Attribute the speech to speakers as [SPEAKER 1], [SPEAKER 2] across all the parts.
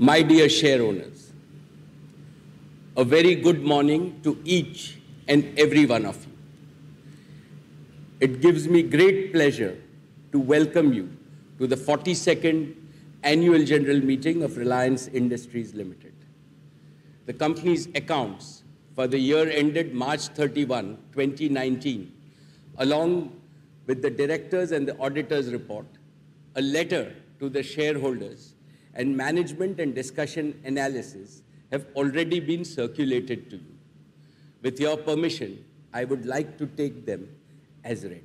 [SPEAKER 1] My dear share owners, a very good morning to each and every one of you. It gives me great pleasure to welcome you to the 42nd Annual General Meeting of Reliance Industries Limited. The company's accounts for the year ended March 31, 2019, along with the directors and the auditors' report, a letter to the shareholders, and management and discussion analysis have already been circulated to you. With your permission, I would like to take them as read.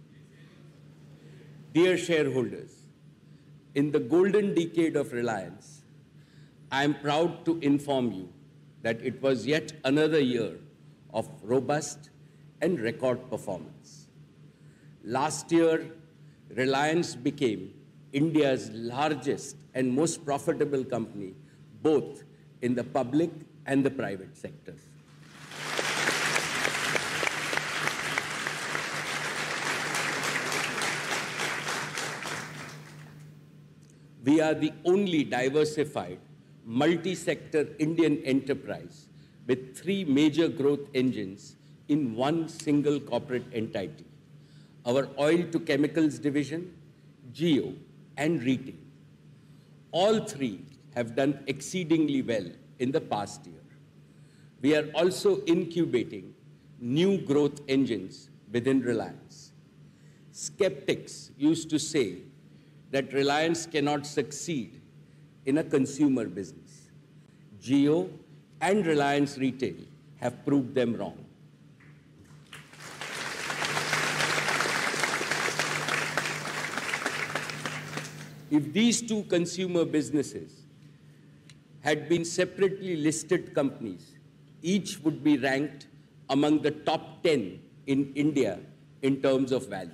[SPEAKER 1] Dear shareholders, in the golden decade of Reliance, I am proud to inform you that it was yet another year of robust and record performance. Last year, Reliance became India's largest and most profitable company, both in the public and the private sectors. We are the only diversified, multi-sector Indian enterprise with three major growth engines in one single corporate entity: our oil to chemicals division, Jio, and retail. All three have done exceedingly well in the past year. We are also incubating new growth engines within Reliance. Skeptics used to say that Reliance cannot succeed in a consumer business. Jio and Reliance Retail have proved them wrong. If these two consumer businesses had been separately listed companies, each would be ranked among the top 10 in India in terms of value.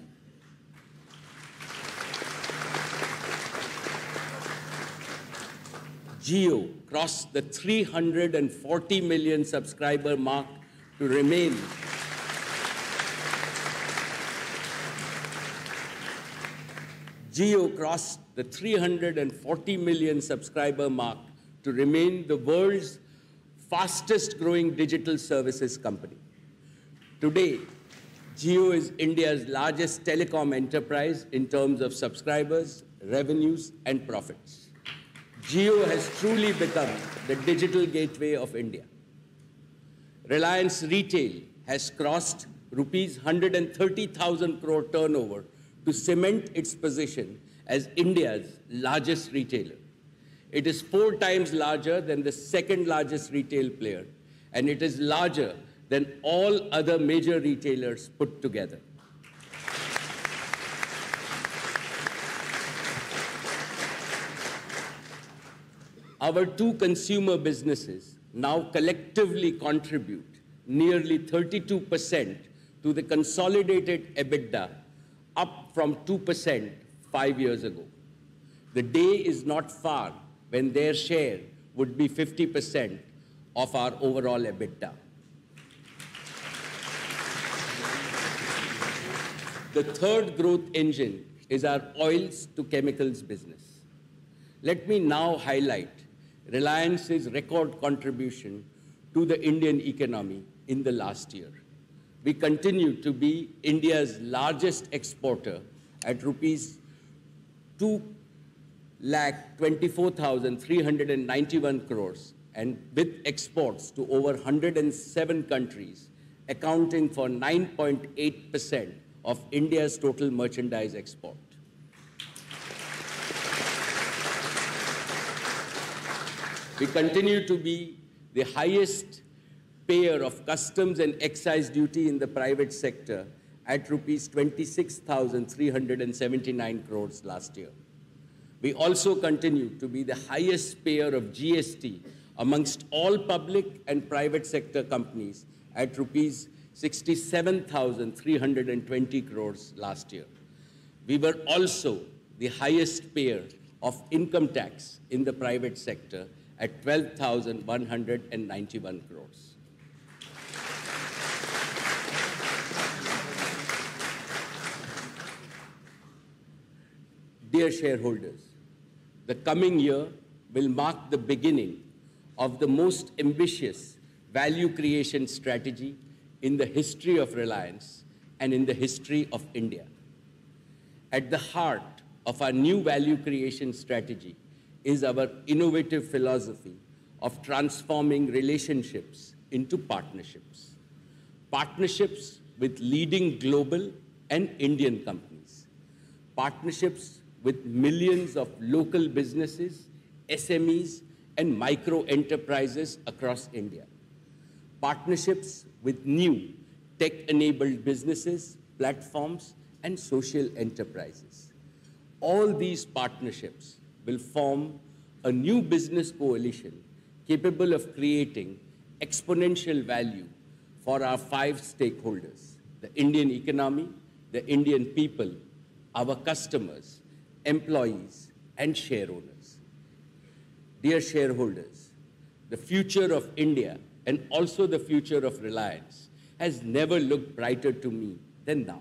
[SPEAKER 1] Jio crossed the 340 million subscriber mark to remain the 340 million subscriber mark to remain the world's fastest growing digital services company. Today, Jio is India's largest telecom enterprise in terms of subscribers, revenues, and profits. Jio has truly become the digital gateway of India. Reliance Retail has crossed rupees 130,000 crore turnover to cement its position as India's largest retailer. It is 4 times larger than the second largest retail player, and it is larger than all other major retailers put together. Our two consumer businesses now collectively contribute nearly 32% to the consolidated EBITDA, up from 2% 5 years ago. The day is not far when their share would be 50% of our overall EBITDA. The third growth engine is our oils to chemicals business. Let me now highlight Reliance's record contribution to the Indian economy in the last year. We continue to be India's largest exporter at rupees 2,24,391 crores, and with exports to over 107 countries, accounting for 9.8% of India's total merchandise export. We continue to be the highest payer of customs and excise duty in the private sector at rupees 26,379 crores last year. We also continue to be the highest payer of GST amongst all public and private sector companies at rupees 67,320 crores last year. We were also the highest payer of income tax in the private sector at 12,191 crores. Dear shareholders, the coming year will mark the beginning of the most ambitious value creation strategy in the history of Reliance and in the history of India. At the heart of our new value creation strategy is our innovative philosophy of transforming relationships into partnerships. Partnerships with leading global and Indian companies. Partnerships with millions of local businesses, SMEs, and micro enterprises across India. Partnerships with new tech-enabled businesses, platforms, and social enterprises. All these partnerships will form a new business coalition capable of creating exponential value for our 5 stakeholders: the Indian economy, the Indian people, our customers, employees, and shareowners. Dear shareholders, the future of India and also the future of Reliance has never looked brighter to me than now.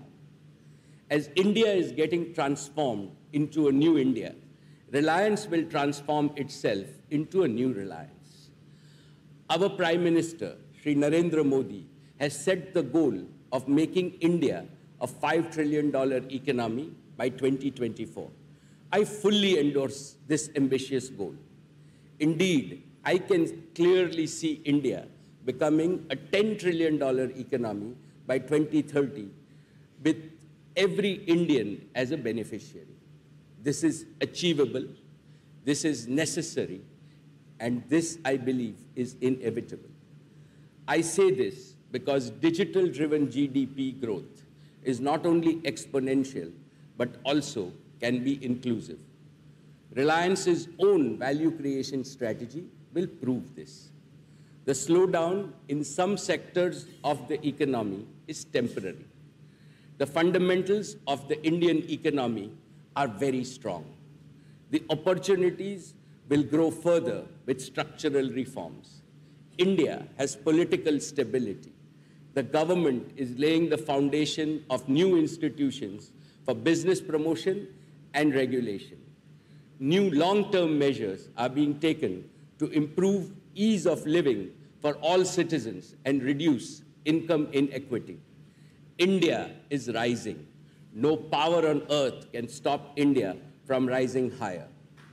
[SPEAKER 1] As India is getting transformed into a new India, Reliance will transform itself into a new Reliance. Our Prime Minister, Shri Narendra Modi, has set the goal of making India a $5 trillion economy by 2024. I fully endorse this ambitious goal. Indeed, I can clearly see India becoming a $10 trillion economy by 2030 with every Indian as a beneficiary. This is achievable, this is necessary, and this, I believe, is inevitable. I say this because digital-driven GDP growth is not only exponential, but also can be inclusive. Reliance's own value creation strategy will prove this. The slowdown in some sectors of the economy is temporary. The fundamentals of the Indian economy are very strong. The opportunities will grow further with structural reforms. India has political stability. The government is laying the foundation of new institutions for business promotion and regulation. New long-term measures are being taken to improve ease of living for all citizens and reduce income inequity. India is rising. No power on earth can stop India from rising higher.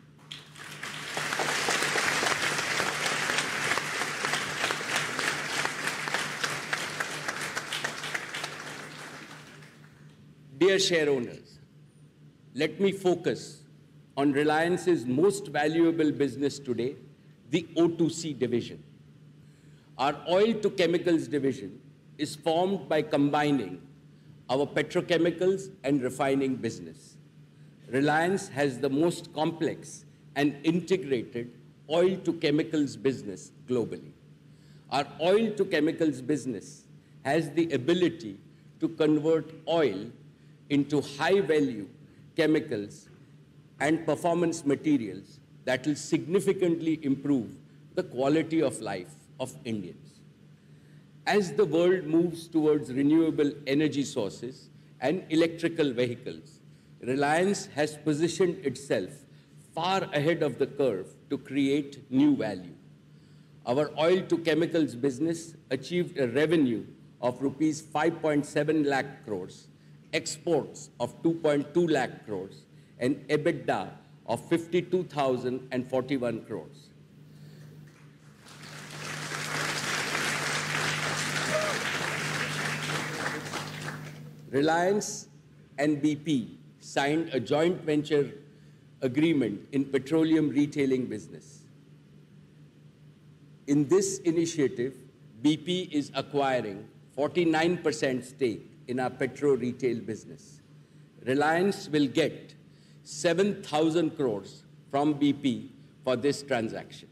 [SPEAKER 1] Dear shareowners, let me focus on Reliance's most valuable business today, the O2C division. Our oil to chemicals division is formed by combining our petrochemicals and refining business. Reliance has the most complex and integrated oil to chemicals business globally. Our oil to chemicals business has the ability to convert oil into high-value chemicals and performance materials that will significantly improve the quality of life of Indians. As the world moves towards renewable energy sources and electrical vehicles, Reliance has positioned itself far ahead of the curve to create new value. Our oil to chemicals business achieved a revenue of rupees 5.7 lakh crores, exports of 2.2 lakh crores, and EBITDA of 52,041 crores. Reliance and BP signed a joint venture agreement in petroleum retailing business. In this initiative, BP is acquiring 49% stake in our petro retail business. Reliance will get 7,000 crores from BP for this transaction.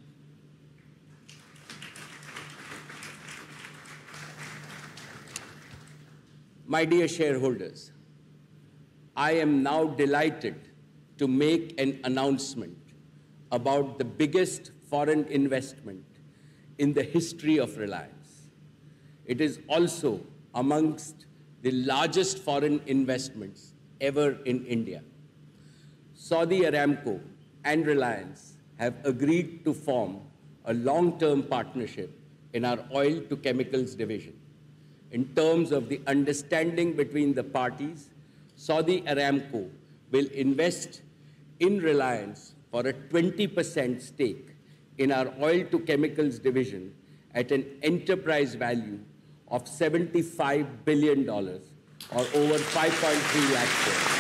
[SPEAKER 1] My dear shareholders, I am now delighted to make an announcement about the biggest foreign investment in the history of Reliance. It is also amongst the largest foreign investments ever in India. Saudi Aramco and Reliance have agreed to form a long-term partnership in our oil to chemicals division. In terms of the understanding between the parties, Saudi Aramco will invest in Reliance for a 20% stake in our oil to chemicals division at an enterprise value of $75 billion or over 5.3 lakh crores.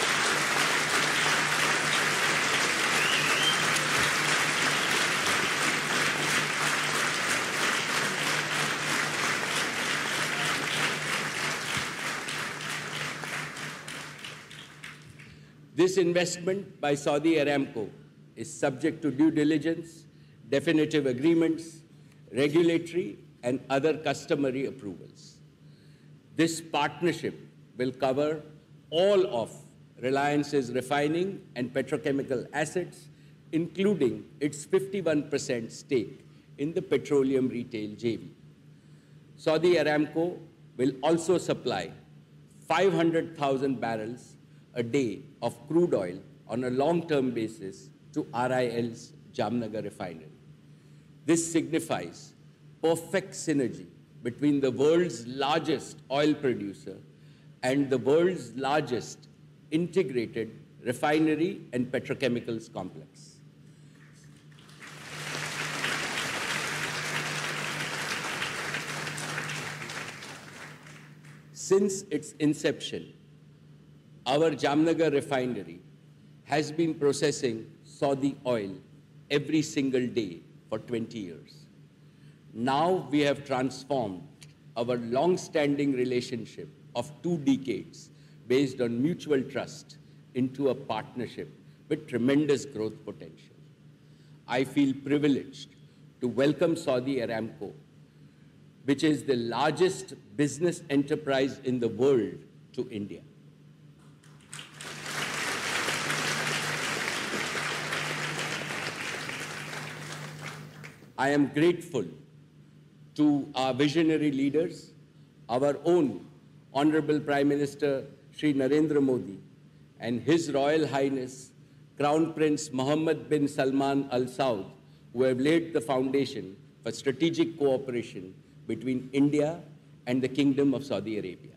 [SPEAKER 1] This investment by Saudi Aramco is subject to due diligence, definitive agreements, regulatory and other customary approvals. This partnership will cover all of Reliance's refining and petrochemical assets, including its 51% stake in the petroleum retail JV. Saudi Aramco will also supply 500,000 barrels a day of crude oil on a long-term basis to RIL's Jamnagar refinery. This signifies perfect synergy between the world's largest oil producer and the world's largest integrated refinery and petrochemicals complex. Since its inception, our Jamnagar refinery has been processing Saudi oil every single day for 20 years. Now we have transformed our long-standing relationship of 2 decades based on mutual trust into a partnership with tremendous growth potential. I feel privileged to welcome Saudi Aramco, which is the largest business enterprise in the world, to India. I am grateful to our visionary leaders, our own Honorable Prime Minister Shri Narendra Modi and His Royal Highness Crown Prince Mohammed bin Salman Al Saud, who have laid the foundation for strategic cooperation between India and the Kingdom of Saudi Arabia.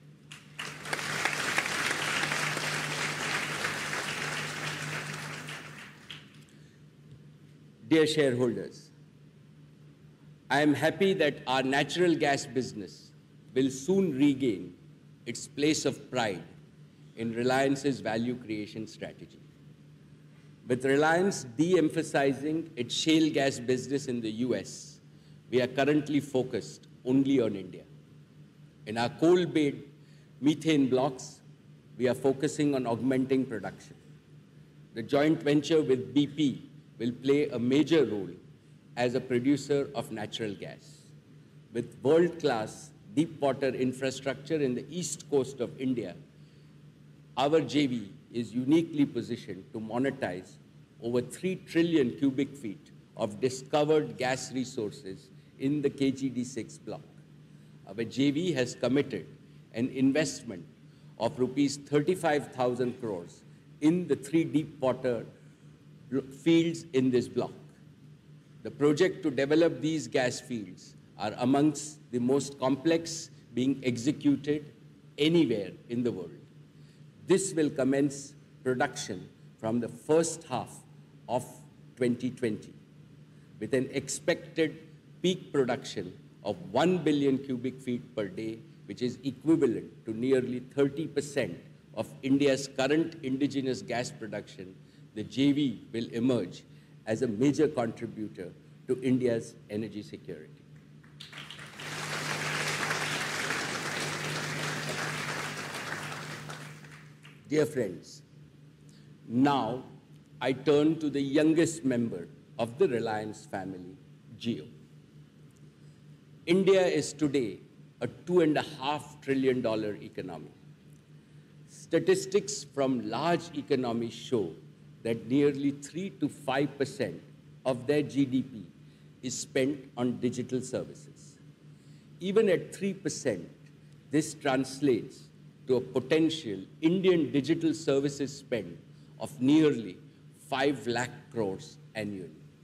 [SPEAKER 1] Dear shareholders, I am happy that our natural gas business will soon regain its place of pride in Reliance's value creation strategy. With Reliance de-emphasizing its shale gas business in the US, we are currently focused only on India. In our coal-based methane blocks, we are focusing on augmenting production. The joint venture with BP will play a major role as a producer of natural gas. With world-class deep water infrastructure in the east coast of India, our JV is uniquely positioned to monetize over 3 trillion cubic feet of discovered gas resources in the KGD6 block. Our JV has committed an investment of rupees 35,000 crores in the 3 deep water fields in this block. The project to develop these gas fields are amongst the most complex being executed anywhere in the world. This will commence production from the first half of 2020 with an expected peak production of 1 billion cubic feet per day, which is equivalent to nearly 30% of India's current indigenous gas production. The JV will emerge as a major contributor to India's energy security. Dear friends, now I turn to the youngest member of the Reliance family, Jio. India is today a $2.5 trillion economy. Statistics from large economies show that nearly 3 to 5% of their GDP is spent on digital services. Even at 3%, this translates to a potential Indian digital services spend of nearly 5 lakh crores annually.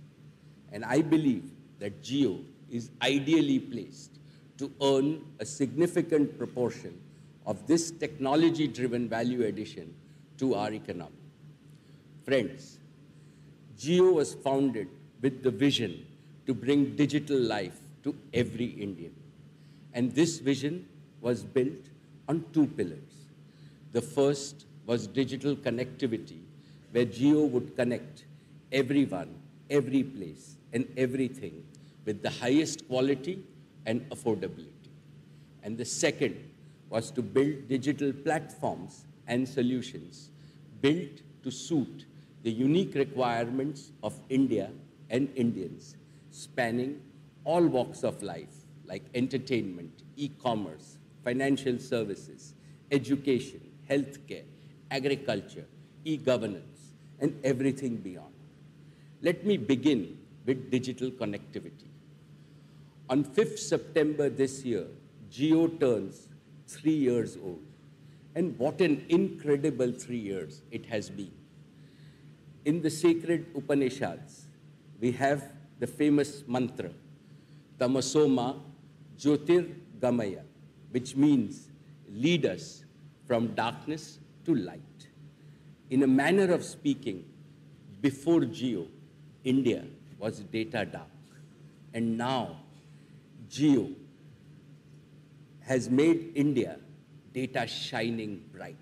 [SPEAKER 1] And I believe that Jio is ideally placed to earn a significant proportion of this technology-driven value addition to our economy. Friends, Jio was founded with the vision to bring digital life to every Indian. And this vision was built on two pillars. The first was digital connectivity, where Jio would connect everyone, every place, and everything with the highest quality and affordability. And the second was to build digital platforms and solutions built to suit the unique requirements of India and Indians, spanning all walks of life, like entertainment, e-commerce, financial services, education, healthcare, agriculture, e-governance, and everything beyond. Let me begin with digital connectivity. On 5th September this year, Jio turns 3 years old. And what an incredible 3 years it has been. In the sacred Upanishads, we have the famous mantra, Tamasoma Jyotir Gamaya, which means lead us from darkness to light. In a manner of speaking, before Jio, India was data dark. And now, Jio has made India data shining bright.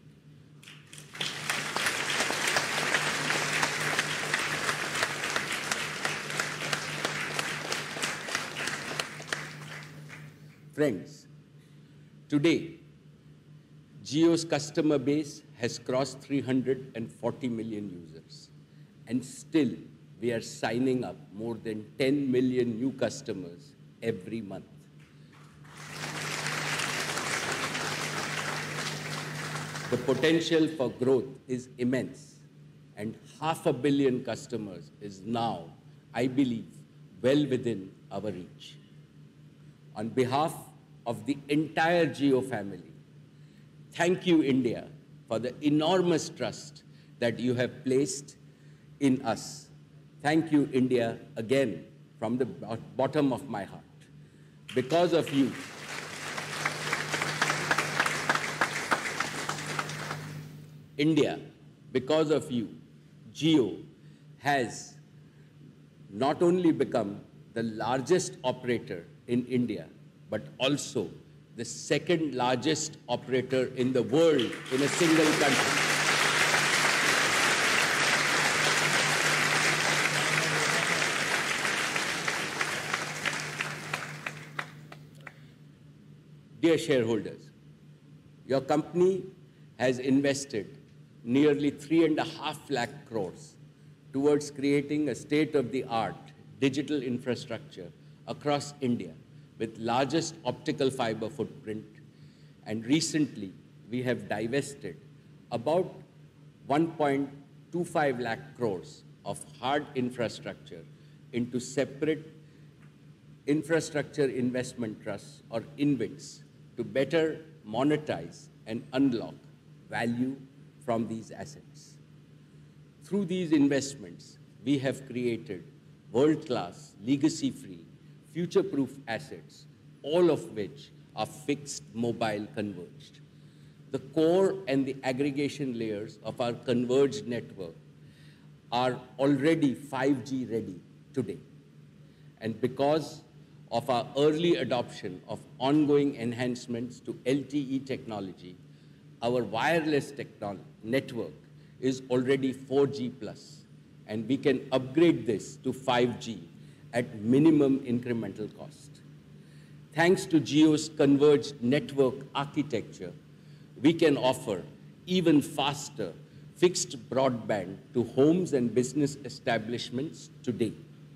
[SPEAKER 1] Friends, today, Jio's customer base has crossed 340 million users. And still, we are signing up more than 10 million new customers every month. The potential for growth is immense, and 500 million customers is now, I believe, well within our reach. On behalf of the entire Jio family, thank you, India, for the enormous trust that you have placed in us. Thank you, India, again, from the bottom of my heart. Because of you, India, because of you, Jio has not only become the largest operator in India, but also the second largest operator in the world in a single country. Dear shareholders, your company has invested nearly 3.5 lakh crores towards creating a state-of-the-art digital infrastructure across India with largest optical fiber footprint. And recently, we have divested about 1.25 lakh crores of hard infrastructure into separate infrastructure investment trusts, or InvITs, to better monetize and unlock value from these assets. Through these investments, we have created world-class, legacy-free, future-proof assets, all of which are fixed, mobile, converged. The core and the aggregation layers of our converged network are already 5G ready today. And because of our early adoption of ongoing enhancements to LTE technology, our wireless network is already 4G+, and we can upgrade this to 5G at minimum incremental cost. Thanks to Jio's converged network architecture, we can offer even faster fixed broadband to homes and business establishments today.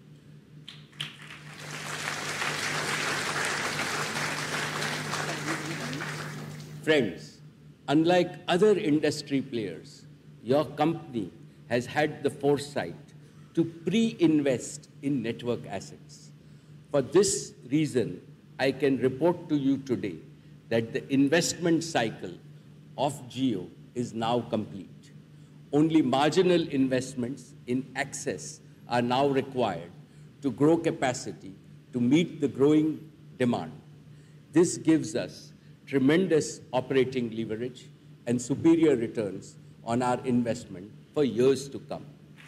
[SPEAKER 1] Friends, unlike other industry players, your company has had the foresight to pre-invest in network assets. For this reason, I can report to you today that the investment cycle of Jio is now complete. Only marginal investments in access are now required to grow capacity to meet the growing demand. This gives us tremendous operating leverage and superior returns on our investment for years to come.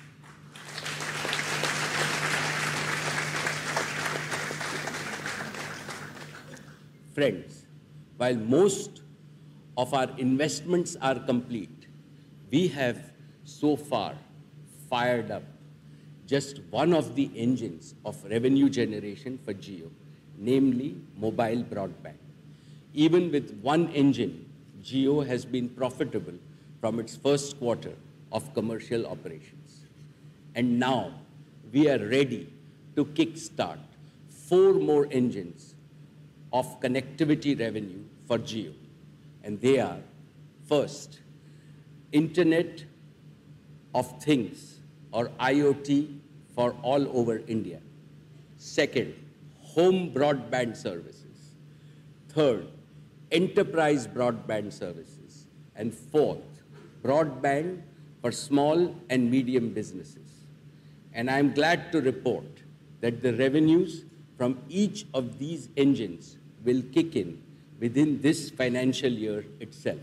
[SPEAKER 1] Friends, while most of our investments are complete, we have so far fired up just one of the engines of revenue generation for Jio, namely mobile broadband. Even with one engine, Jio has been profitable from its first quarter of commercial operations. And now we are ready to kickstart 4 more engines of connectivity revenue for Jio. And they are, first, Internet of Things, or IoT, for all over India. Second, home broadband services. Third, enterprise broadband services. And fourth, broadband for small and medium businesses. And I'm glad to report that the revenues from each of these engines will kick in within this financial year itself.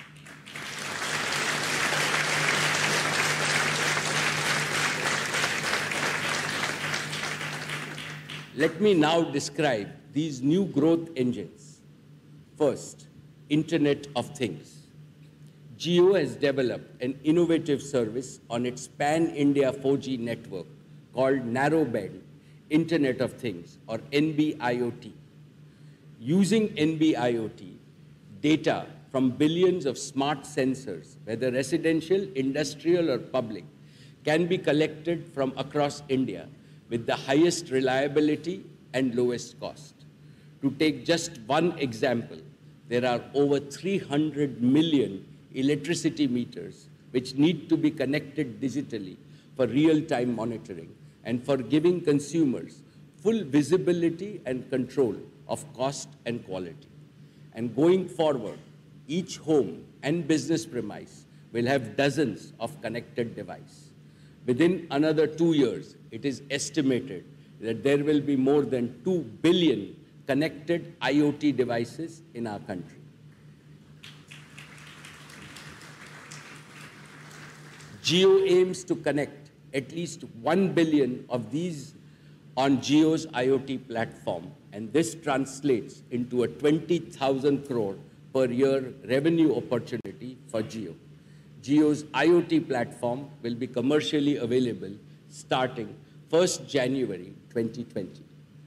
[SPEAKER 1] Let me now describe these new growth engines. First, Internet of Things. Jio has developed an innovative service on its pan-India 4G network called Narrowband Internet of Things, or NB-IoT. Using NB-IoT, data from billions of smart sensors, whether residential, industrial, or public, can be collected from across India with the highest reliability and lowest cost. To take just one example, there are over 300 million electricity meters which need to be connected digitally for real-time monitoring and for giving consumers full visibility and control of cost and quality. And going forward, each home and business premise will have dozens of connected devices. Within another 2 years, it is estimated that there will be more than 2 billion connected IoT devices in our country. Jio aims to connect at least 1 billion of these on Jio's IoT platform, and this translates into a 20,000 crore per year revenue opportunity for Jio. Jio's IoT platform will be commercially available starting 1st January 2020.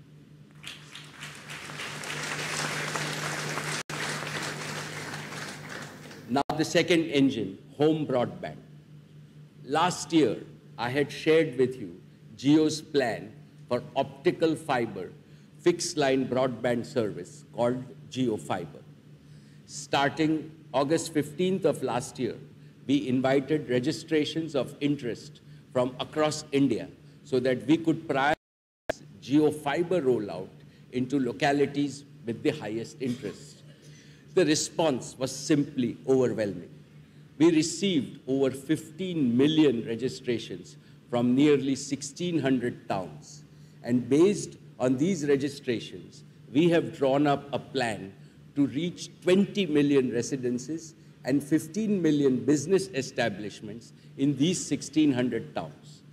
[SPEAKER 1] Now the second engine, home broadband. Last year, I had shared with you Jio's plan for optical fiber fixed line broadband service called Jio Fiber. Starting August 15th of last year, we invited registrations of interest from across India so that we could prioritize Jio Fiber rollout into localities with the highest interest. The response was simply overwhelming. We received over 15 million registrations from nearly 1,600 towns. And based on these registrations, we have drawn up a plan to reach 20 million residences and 15 million business establishments in these 1,600 towns.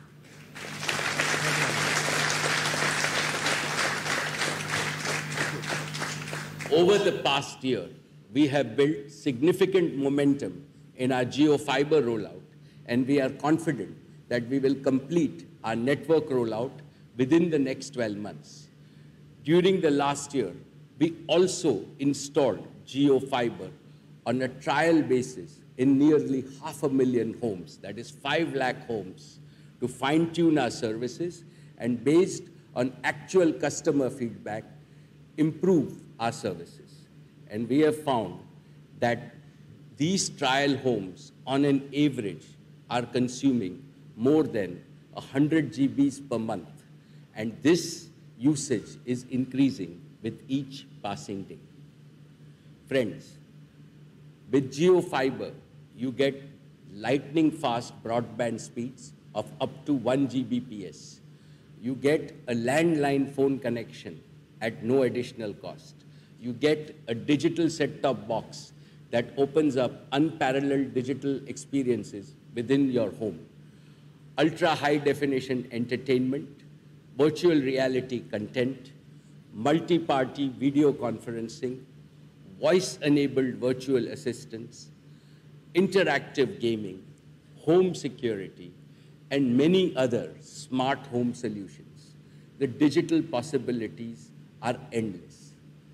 [SPEAKER 1] Over the past year, we have built significant momentum in our Jio Fiber rollout, and we are confident that we will complete our network rollout within the next 12 months. During the last year, we also installed Jio Fiber on a trial basis in nearly 500,000 homes, that is 5 lakh homes, to fine-tune our services and based on actual customer feedback, improve our services. And we have found that these trial homes, on an average, are consuming more than 100 GBs per month. And this usage is increasing with each passing day. Friends, with Jio Fiber, you get lightning fast broadband speeds of up to 1 Gbps, You get a landline phone connection at no additional cost. You get a digital set-top box that opens up unparalleled digital experiences within your home. Ultra-high definition entertainment, virtual reality content, multi-party video conferencing, voice-enabled virtual assistants, interactive gaming, home security, and many other smart home solutions. The digital possibilities are endless.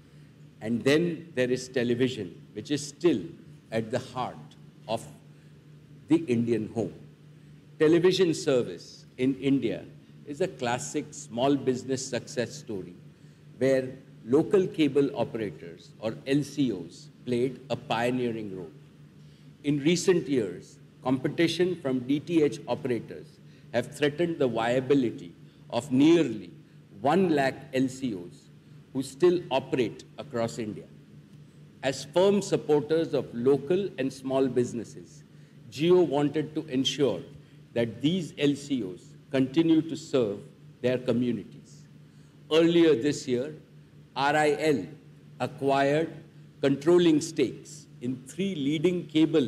[SPEAKER 1] And then there is television, which is still at the heart of the Indian home. Television service in India is a classic small business success story where local cable operators, or LCOs, played a pioneering role. In recent years, competition from DTH operators have threatened the viability of nearly 1 lakh LCOs who still operate across India. As firm supporters of local and small businesses, Jio wanted to ensure that these LCOs continue to serve their communities. Earlier this year, RIL acquired controlling stakes in 3 leading cable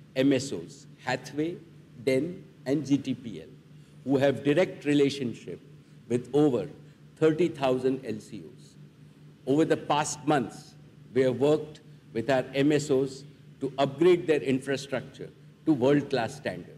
[SPEAKER 1] MSOs, Hathway, DEN, and GTPL, who have direct relationship with over 30,000 LCOs. Over the past months, we have worked with our MSOs to upgrade their infrastructure to world-class standards.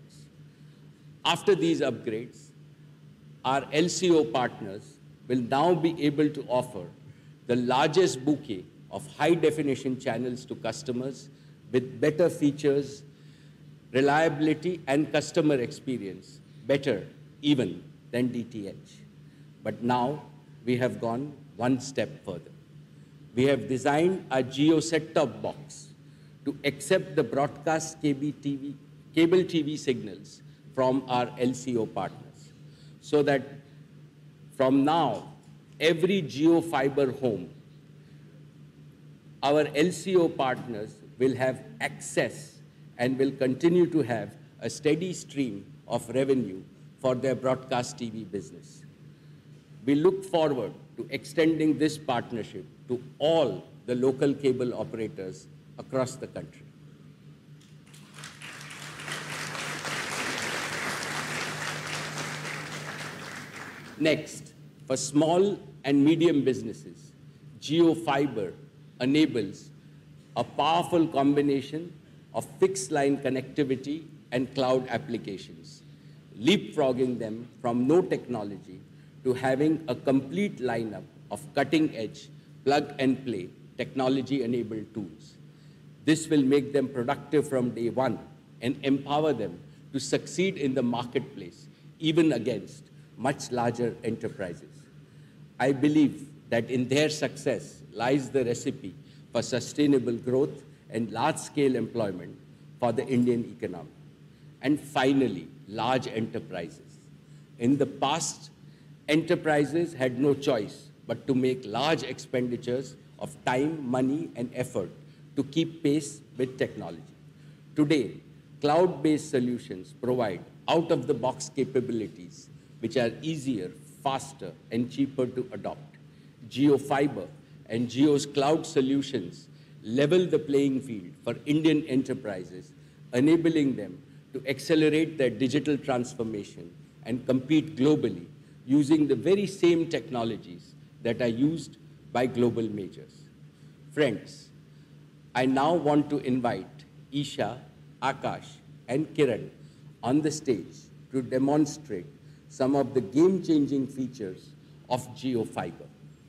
[SPEAKER 1] After these upgrades, our LCO partners will now be able to offer the largest bouquet of high-definition channels to customers with better features, reliability, and customer experience, better even than DTH. But now we have gone one step further. We have designed a Jio set-top box to accept the broadcast cable TV signals from our LCO partners, so that from now, every Jio Fiber home, our LCO partners will have access and will continue to have a steady stream of revenue for their broadcast TV business. We look forward to extending this partnership to all the local cable operators across the country. Next, for small and medium businesses, Jio Fiber enables a powerful combination of fixed line connectivity and cloud applications, leapfrogging them from no technology to having a complete lineup of cutting-edge, plug-and-play, technology-enabled tools. This will make them productive from day one and empower them to succeed in the marketplace, even against much larger enterprises. I believe that in their success lies the recipe for sustainable growth and large-scale employment for the Indian economy. And finally, large enterprises. In the past, enterprises had no choice but to make large expenditures of time, money, and effort to keep pace with technology. Today, cloud-based solutions provide out-of-the-box capabilities which are easier, faster, and cheaper to adopt. Jio Fiber and Jio's cloud solutions level the playing field for Indian enterprises, enabling them to accelerate their digital transformation and compete globally using the very same technologies that are used by global majors. Friends, I now want to invite Isha, Akash, and Kiran on the stage to demonstrate some of the game-changing features of Jio Fiber.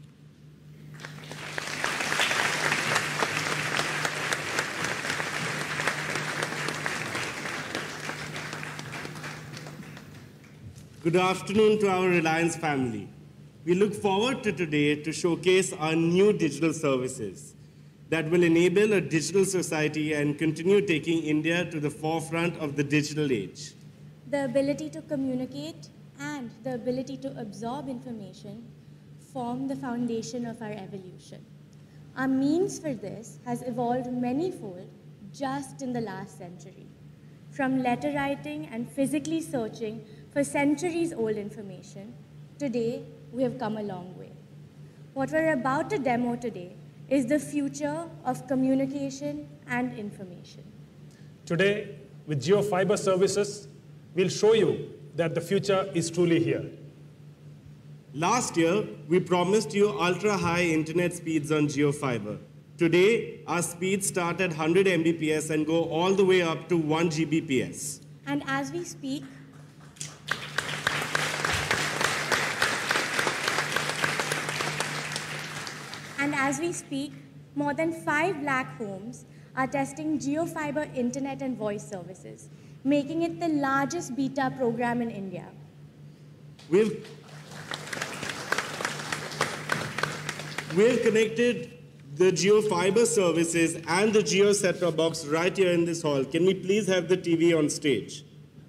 [SPEAKER 2] Good afternoon to our Reliance family. We look forward to today to showcase our new digital services that will enable a digital society and continue taking India to the forefront of the digital age.
[SPEAKER 3] The ability to communicate and the ability to absorb information form the foundation of our evolution. Our means for this has evolved many-fold just in the last century. From letter writing and physically searching for centuries-old information, today we have come a long way. What we're about to demo today is the future of communication and information.
[SPEAKER 4] Today, with Jio Fiber services, we'll show you that the future is truly here.
[SPEAKER 2] Last year, we promised you ultra-high internet speeds on Jio Fiber. Today, our speeds start at 100 Mbps and go all the way up to 1 Gbps.
[SPEAKER 3] And as we speak, more than 5 lakh homes are testing JioFiber internet and voice services, making it the largest beta program in India.
[SPEAKER 2] We've connected the JioFiber services and the Jio set-top box right here in this hall. Can we please have the TV on stage?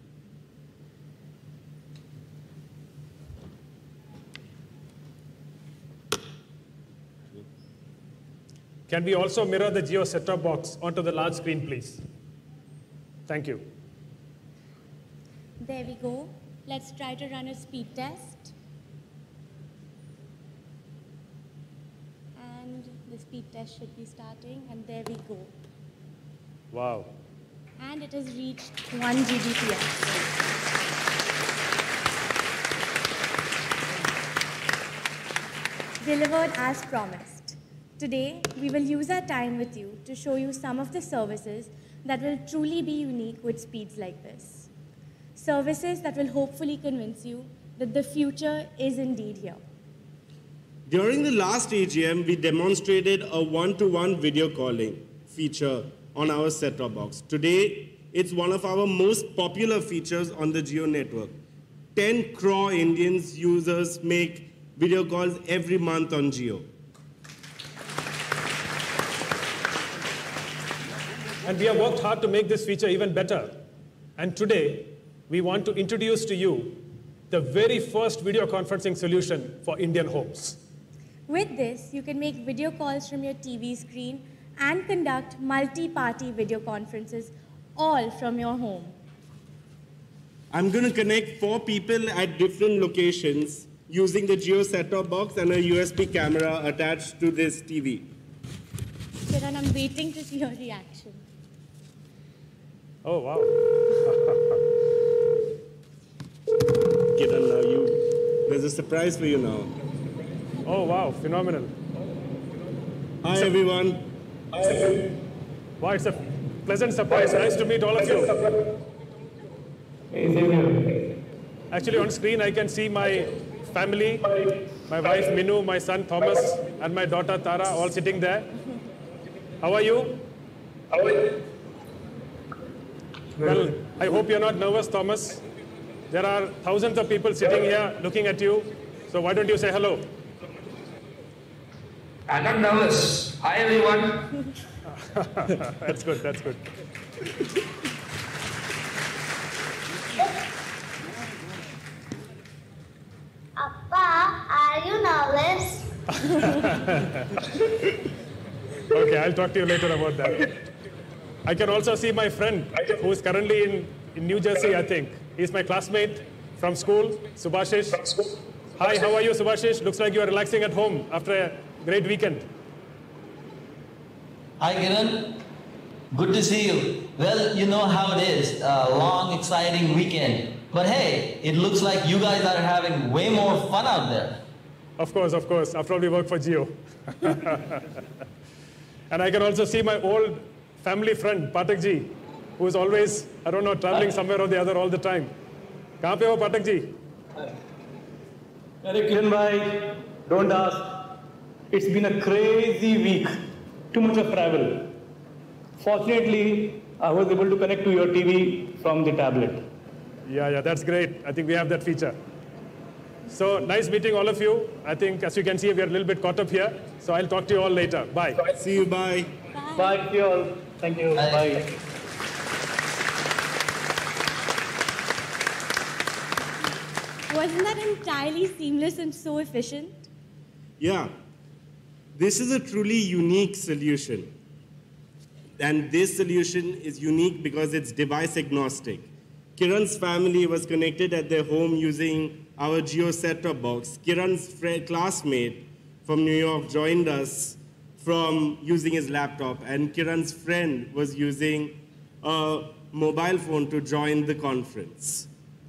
[SPEAKER 4] Can we also mirror the Jio set-top box onto the large screen, please? Thank you.
[SPEAKER 3] There we go. Let's try to run a speed test. And the speed test should be starting, and there we go.
[SPEAKER 4] Wow.
[SPEAKER 3] And it has reached 1 Gbps. Delivered as promised. Today, we will use our time with you to show you some of the services that will truly be unique with speeds like this. Services that will hopefully convince you that the future is indeed here.
[SPEAKER 2] During the last AGM, we demonstrated a one-to-one video calling feature on our set-top box. Today, it's one of our most popular features on the Jio network. 10 crore Indians users make video calls every month on Jio.
[SPEAKER 4] And we have worked hard to make this feature even better. And today, we want to introduce to you the very first video conferencing solution for Indian homes.
[SPEAKER 3] With this, you can make video calls from your TV screen and conduct multi-party video conferences all from your home.
[SPEAKER 2] I'm going to connect 4 people at different locations using the Jio set-top box and a USB camera attached to this TV.
[SPEAKER 3] Kiran, I'm waiting to see your reaction.
[SPEAKER 4] Oh, wow.
[SPEAKER 2] Kiran, there's a surprise for you now.
[SPEAKER 4] Oh, wow, phenomenal.
[SPEAKER 2] Hi, everyone.
[SPEAKER 4] Wow, it's a pleasant surprise. Nice to meet all of you. Actually, on screen, I can see my family, my wife, Minu, my son, Thomas, and my daughter, Tara, all sitting there. How are you? Well, I hope you're not nervous, Thomas. There are thousands of people sitting here looking at you. So why don't you say hello?
[SPEAKER 5] I'm not nervous. Hi, everyone.
[SPEAKER 4] That's good, that's good.
[SPEAKER 6] Appa, are you nervous?
[SPEAKER 4] Okay, I'll talk to you later about that. I can also see my friend who is currently in New Jersey, I think. He's my classmate from school, Subhashish. Hi, how are you, Subhashish? Looks like you are relaxing at home after a great weekend.
[SPEAKER 7] Hi, Kiran. Good to see you. Well, you know how it is, a long, exciting weekend. But hey, it looks like you guys are having way more fun out there.
[SPEAKER 4] Of course, of course. After all, we work for Jio. And I can also see my old family friend, Patak ji, who is always, I don't know, traveling somewhere or the other all the time. Kahan pe ho, Patak ji?
[SPEAKER 8] Arey Kiran bhai, don't ask. It's been a crazy week. Too much of travel. Fortunately, I was able to connect to your TV from the tablet.
[SPEAKER 4] Yeah, that's great. I think we have that feature. So nice meeting all of you. I think, as you can see, we are a little bit caught up here. So I'll talk to you all later. Bye.
[SPEAKER 2] See you, bye.
[SPEAKER 3] Bye.
[SPEAKER 8] Bye to you all. Thank you.
[SPEAKER 7] Bye.
[SPEAKER 8] Bye.
[SPEAKER 3] Wasn't that entirely seamless and so efficient?
[SPEAKER 2] Yeah. This is a truly unique solution. And this solution is unique because it's device agnostic. Kiran's family was connected at their home using our Jio set-top box, Kiran's classmate from New York joined us from using his laptop, and Kiran's friend was using a mobile phone to join the conference.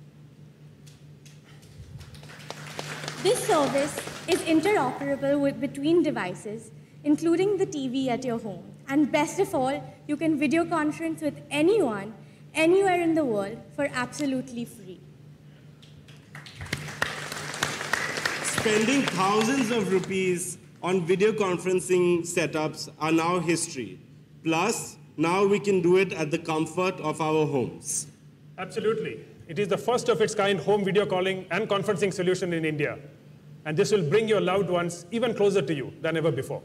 [SPEAKER 3] This service is interoperable between devices, including the TV at your home. And best of all, you can video conference with anyone, anywhere in the world for absolutely free.
[SPEAKER 2] Spending thousands of rupees on video conferencing setups are now history. Plus, now we can do it at the comfort of our homes.
[SPEAKER 4] Absolutely. It is the first of its kind home video calling and conferencing solution in India. And this will bring your loved ones even closer to you than ever before.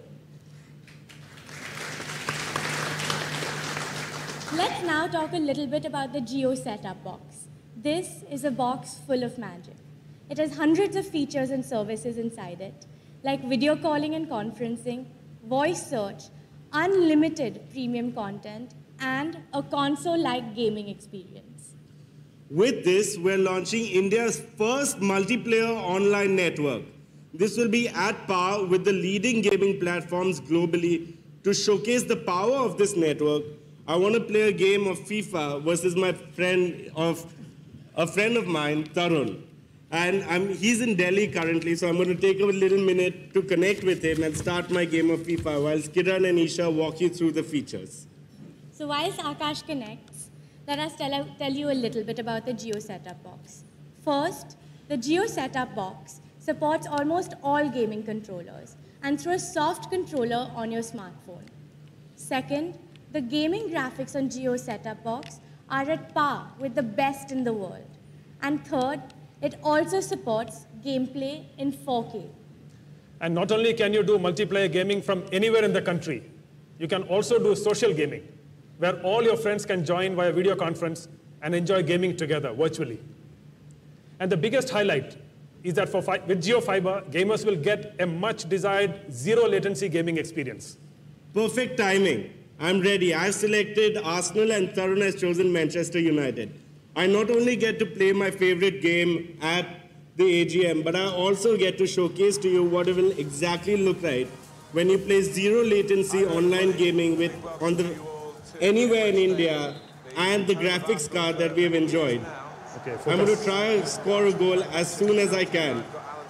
[SPEAKER 3] Let's now talk a little bit about the Jio setup box. This is a box full of magic. It has hundreds of features and services inside it, like video calling and conferencing, voice search, unlimited premium content, and a console-like gaming experience.
[SPEAKER 2] With this, we're launching India's first multiplayer online network. This will be at par with the leading gaming platforms globally. To showcase the power of this network, I want to play a game of FIFA versus a friend of mine, Tarun. And he's in Delhi currently, so I'm going to take a little minute to connect with him and start my game of FIFA whilst Kiran and Isha walk you through the features.
[SPEAKER 3] So whilst Akash connects, let us tell you a little bit about the Jio setup box. First, the Jio setup box supports almost all gaming controllers and through a soft controller on your smartphone. Second, the gaming graphics on Jio setup box are at par with the best in the world. And third, it also supports gameplay in 4K.
[SPEAKER 4] And not only can you do multiplayer gaming from anywhere in the country, you can also do social gaming, where all your friends can join via video conference and enjoy gaming together virtually. And the biggest highlight is that with JioFiber, gamers will get a much desired zero latency gaming experience.
[SPEAKER 2] Perfect timing. I'm ready. I've selected Arsenal and Tarun has chosen Manchester United. I not only get to play my favorite game at the AGM, but I also get to showcase to you what it will exactly look like when you play zero latency online gaming anywhere in India and the graphics card that we have enjoyed.
[SPEAKER 4] Okay,
[SPEAKER 2] I'm going to try and score a goal as soon as I can.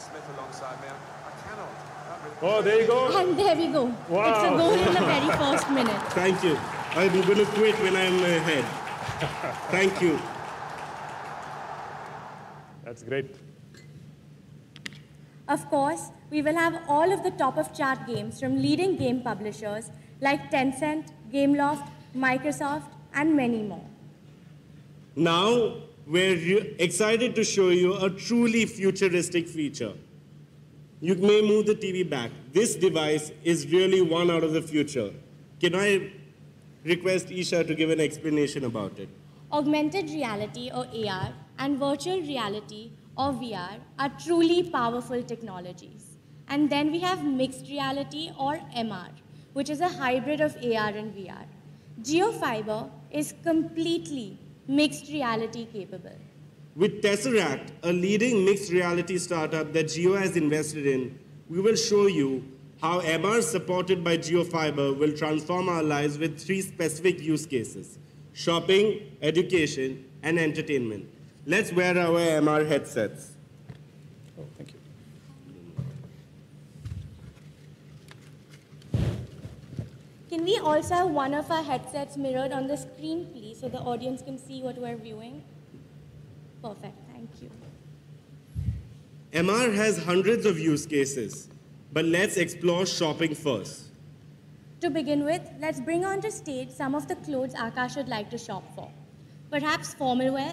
[SPEAKER 4] Oh, there you go.
[SPEAKER 3] And there we go.
[SPEAKER 4] Wow.
[SPEAKER 3] It's a goal in the very first minute.
[SPEAKER 2] Thank you. I'm going to quit when I'm ahead. Thank you.
[SPEAKER 4] That's great.
[SPEAKER 3] Of course, we will have all of the top-of-chart games from leading game publishers like Tencent, Gameloft, Microsoft, and many more.
[SPEAKER 2] Now, we're excited to show you a truly futuristic feature. You may move the TV back. This device is really one out of the future. Can I request Isha to give an explanation about it?
[SPEAKER 3] Augmented reality, or AR, and virtual reality, or VR, are truly powerful technologies. And then we have mixed reality, or MR, which is a hybrid of AR and VR. JioFiber is completely mixed reality capable.
[SPEAKER 2] With Tesseract, a leading mixed reality startup that Jio has invested in, we will show you how MR supported by JioFiber will transform our lives with 3 specific use cases: shopping, education, and entertainment. Let's wear our MR headsets.
[SPEAKER 4] Oh, thank you.
[SPEAKER 3] Can we also have one of our headsets mirrored on the screen, please, so the audience can see what we're viewing? Perfect, thank you.
[SPEAKER 2] MR has hundreds of use cases, but let's explore shopping first.
[SPEAKER 3] To begin with, let's bring onto stage some of the clothes Akash would like to shop for. Perhaps formal wear?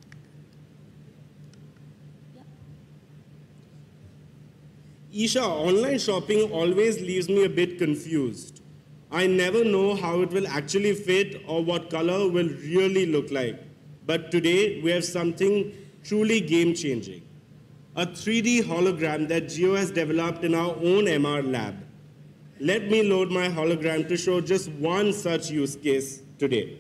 [SPEAKER 2] Isha, online shopping always leaves me a bit confused. I never know how it will actually fit or what color will really look like. But today, we have something truly game-changing. A 3D hologram that Jio has developed in our own MR lab. Let me load my hologram to show just one such use case today.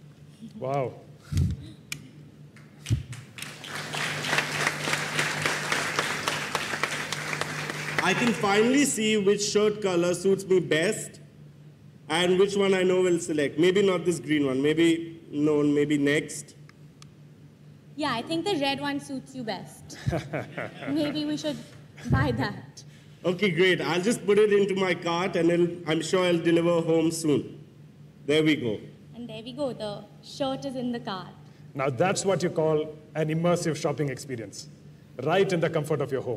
[SPEAKER 4] Wow.
[SPEAKER 2] I can finally see which shirt color suits me best and which one I know will select. Maybe not this green one, maybe next.
[SPEAKER 3] Yeah, I think the red one suits you best. Maybe we should buy that.
[SPEAKER 2] Okay, great. I'll just put it into my cart and I'm sure I'll deliver home soon. There we go.
[SPEAKER 3] And there we go, the shirt is in the cart.
[SPEAKER 4] Now that's what you call an immersive shopping experience, right in the comfort of your home.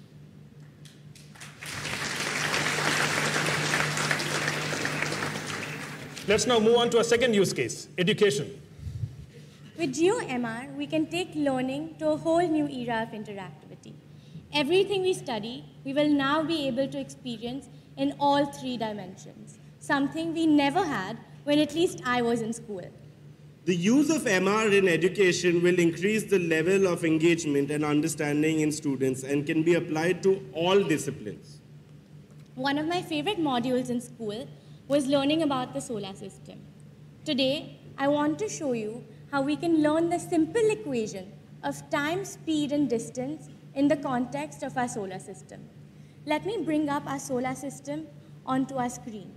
[SPEAKER 4] Let's now move on to a second use case, education.
[SPEAKER 3] With GeoMR, we can take learning to a whole new era of interactivity. Everything we study, we will now be able to experience in all 3 dimensions, something we never had when at least I was in school.
[SPEAKER 2] The use of MR in education will increase the level of engagement and understanding in students and can be applied to all disciplines.
[SPEAKER 3] One of my favorite modules in school was learning about the solar system. Today, I want to show you how we can learn the simple equation of time, speed, and distance in the context of our solar system. Let me bring up our solar system onto our screen.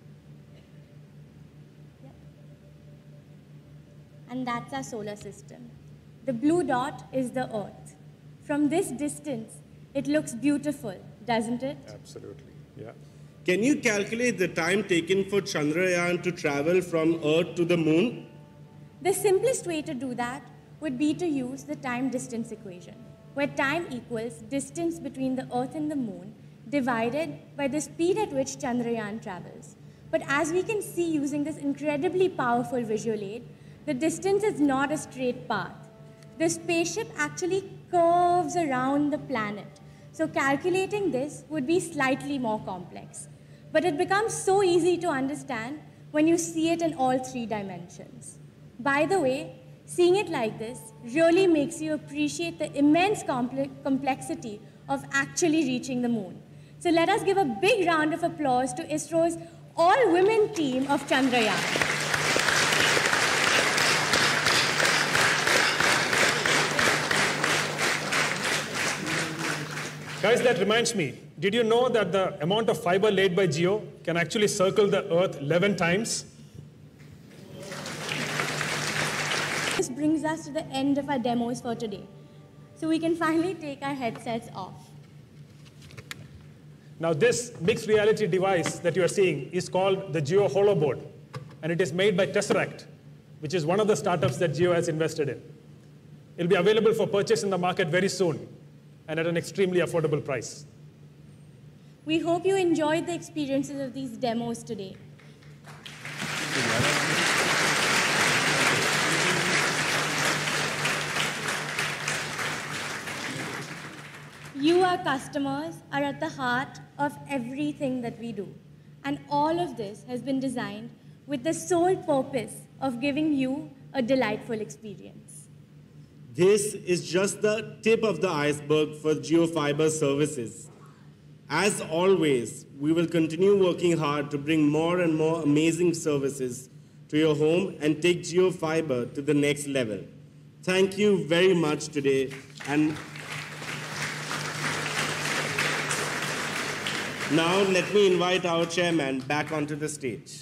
[SPEAKER 3] And that's our solar system. The blue dot is the Earth. From this distance, it looks beautiful, doesn't it?
[SPEAKER 4] Absolutely, yeah.
[SPEAKER 2] Can you calculate the time taken for Chandrayaan to travel from Earth to the Moon?
[SPEAKER 3] The simplest way to do that would be to use the time-distance equation, where time equals distance between the Earth and the Moon divided by the speed at which Chandrayaan travels. But as we can see using this incredibly powerful visual aid, the distance is not a straight path. The spaceship actually curves around the planet. So calculating this would be slightly more complex. But it becomes so easy to understand when you see it in all 3 dimensions. By the way, seeing it like this really makes you appreciate the immense complexity of actually reaching the moon. So let us give a big round of applause to ISRO's all-women team of Chandrayaan.
[SPEAKER 4] Guys, that reminds me, did you know that the amount of fiber laid by Jio can actually circle the Earth 11 times?
[SPEAKER 3] This brings us to the end of our demos for today. So we can finally take our headsets off.
[SPEAKER 4] Now this mixed reality device that you are seeing is called the Jio HoloBoard, and it is made by Tesseract, which is one of the startups that Jio has invested in. It'll be available for purchase in the market very soon, and at an extremely affordable price.
[SPEAKER 3] We hope you enjoyed the experiences of these demos today. You, our customers, are at the heart of everything that we do. And all of this has been designed with the sole purpose of giving you a delightful experience.
[SPEAKER 2] This is just the tip of the iceberg for JioFiber services. As always, we will continue working hard to bring more and more amazing services to your home and take JioFiber to the next level. Thank you very much today. And now let me invite our chairman back onto the stage.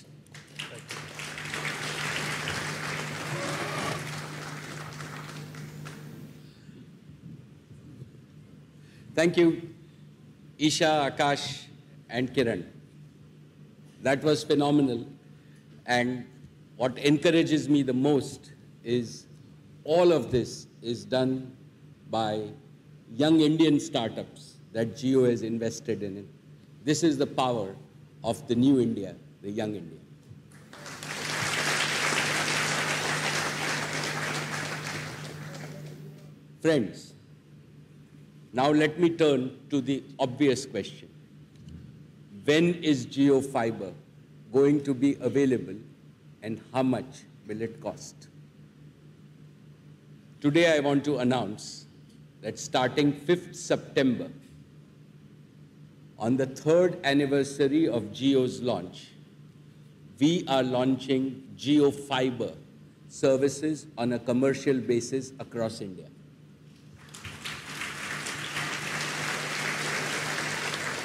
[SPEAKER 1] Thank you, Isha, Akash, and Kiran. That was phenomenal. And what encourages me the most is all of this is done by young Indian startups that Jio has invested in it. This is the power of the new India, the young India. Friends, now let me turn to the obvious question. When is JioFiber going to be available and how much will it cost? Today I want to announce that starting 5th September, on the 3rd anniversary of Jio's launch, we are launching JioFiber services on a commercial basis across India.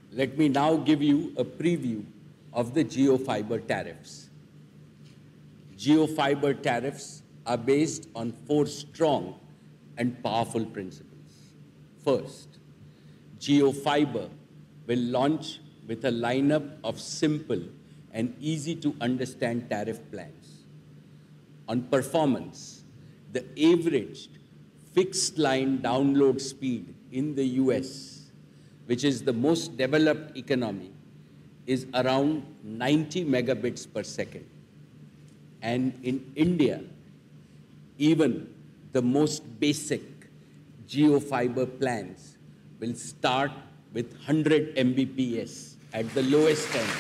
[SPEAKER 1] Let me now give you a preview of the JioFiber tariffs. JioFiber tariffs are based on 4 strong and powerful principles. First, JioFiber will launch with a lineup of simple and easy to understand tariff plans. On performance, the averaged fixed line download speed in the US, which is the most developed economy, is around 90 megabits per second. And in India, even the most basic JioFiber plans will start with 100 Mbps at the lowest end.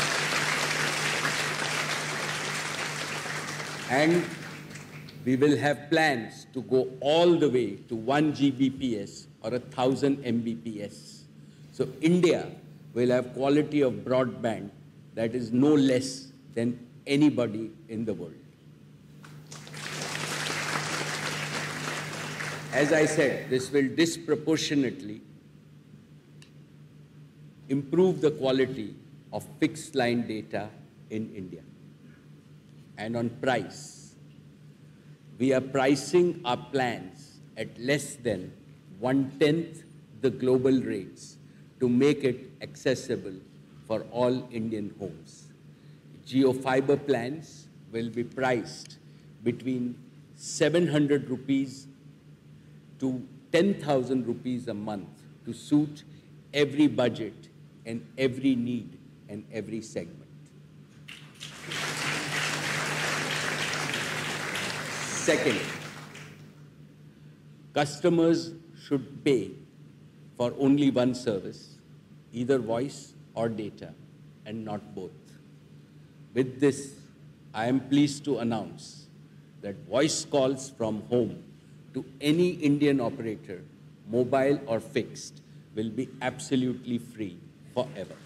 [SPEAKER 1] And we will have plans to go all the way to 1 Gbps or 1,000 Mbps. So India will have quality of broadband that is no less than anybody in the world. As I said, this will disproportionately improve the quality of fixed line data in India. And on price, we are pricing our plans at less than 1/10 the global rates to make it accessible for all Indian homes. JioFiber plans will be priced between 700 rupees to 10,000 rupees a month to suit every budget and every need and every segment. Second, customers should pay for only one service, either voice or data, and not both. With this, I am pleased to announce that voice calls from home to any Indian operator, mobile or fixed, will be absolutely free forever.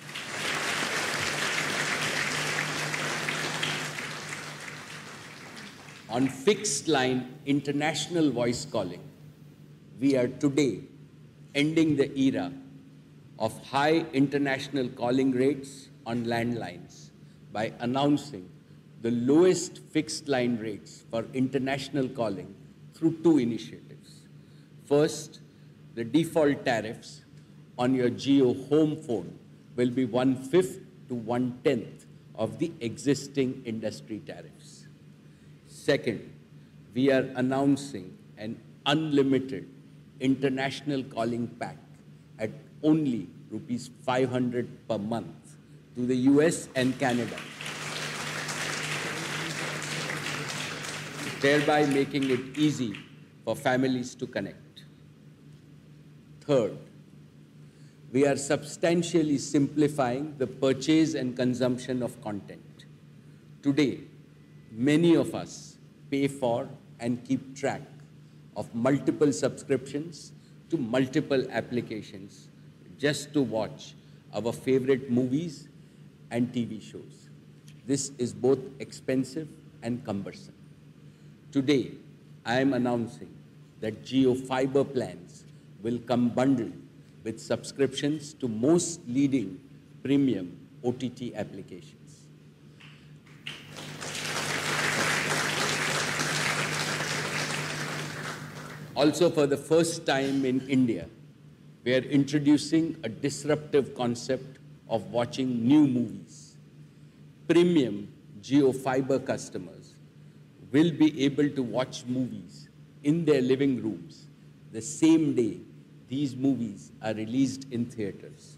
[SPEAKER 1] On fixed line international voice calling, we are today ending the era of high international calling rates on landlines by announcing the lowest fixed line rates for international calling through 2 initiatives. First, the default tariffs on your Jio home phone will be 1/5 to 1/10 of the existing industry tariffs. Second, we are announcing an unlimited international calling pack at only rupees 500 per month to the US and Canada, thereby making it easy for families to connect. Third, we are substantially simplifying the purchase and consumption of content. Today, many of us pay for and keep track of multiple subscriptions to multiple applications just to watch our favorite movies and TV shows. This is both expensive and cumbersome. Today, I am announcing that JioFiber plans will come bundled with subscriptions to most leading premium OTT applications. Also, for the first time in India, we are introducing a disruptive concept of watching new movies. Premium JioFiber customers will be able to watch movies in their living rooms the same day these movies are released in theaters.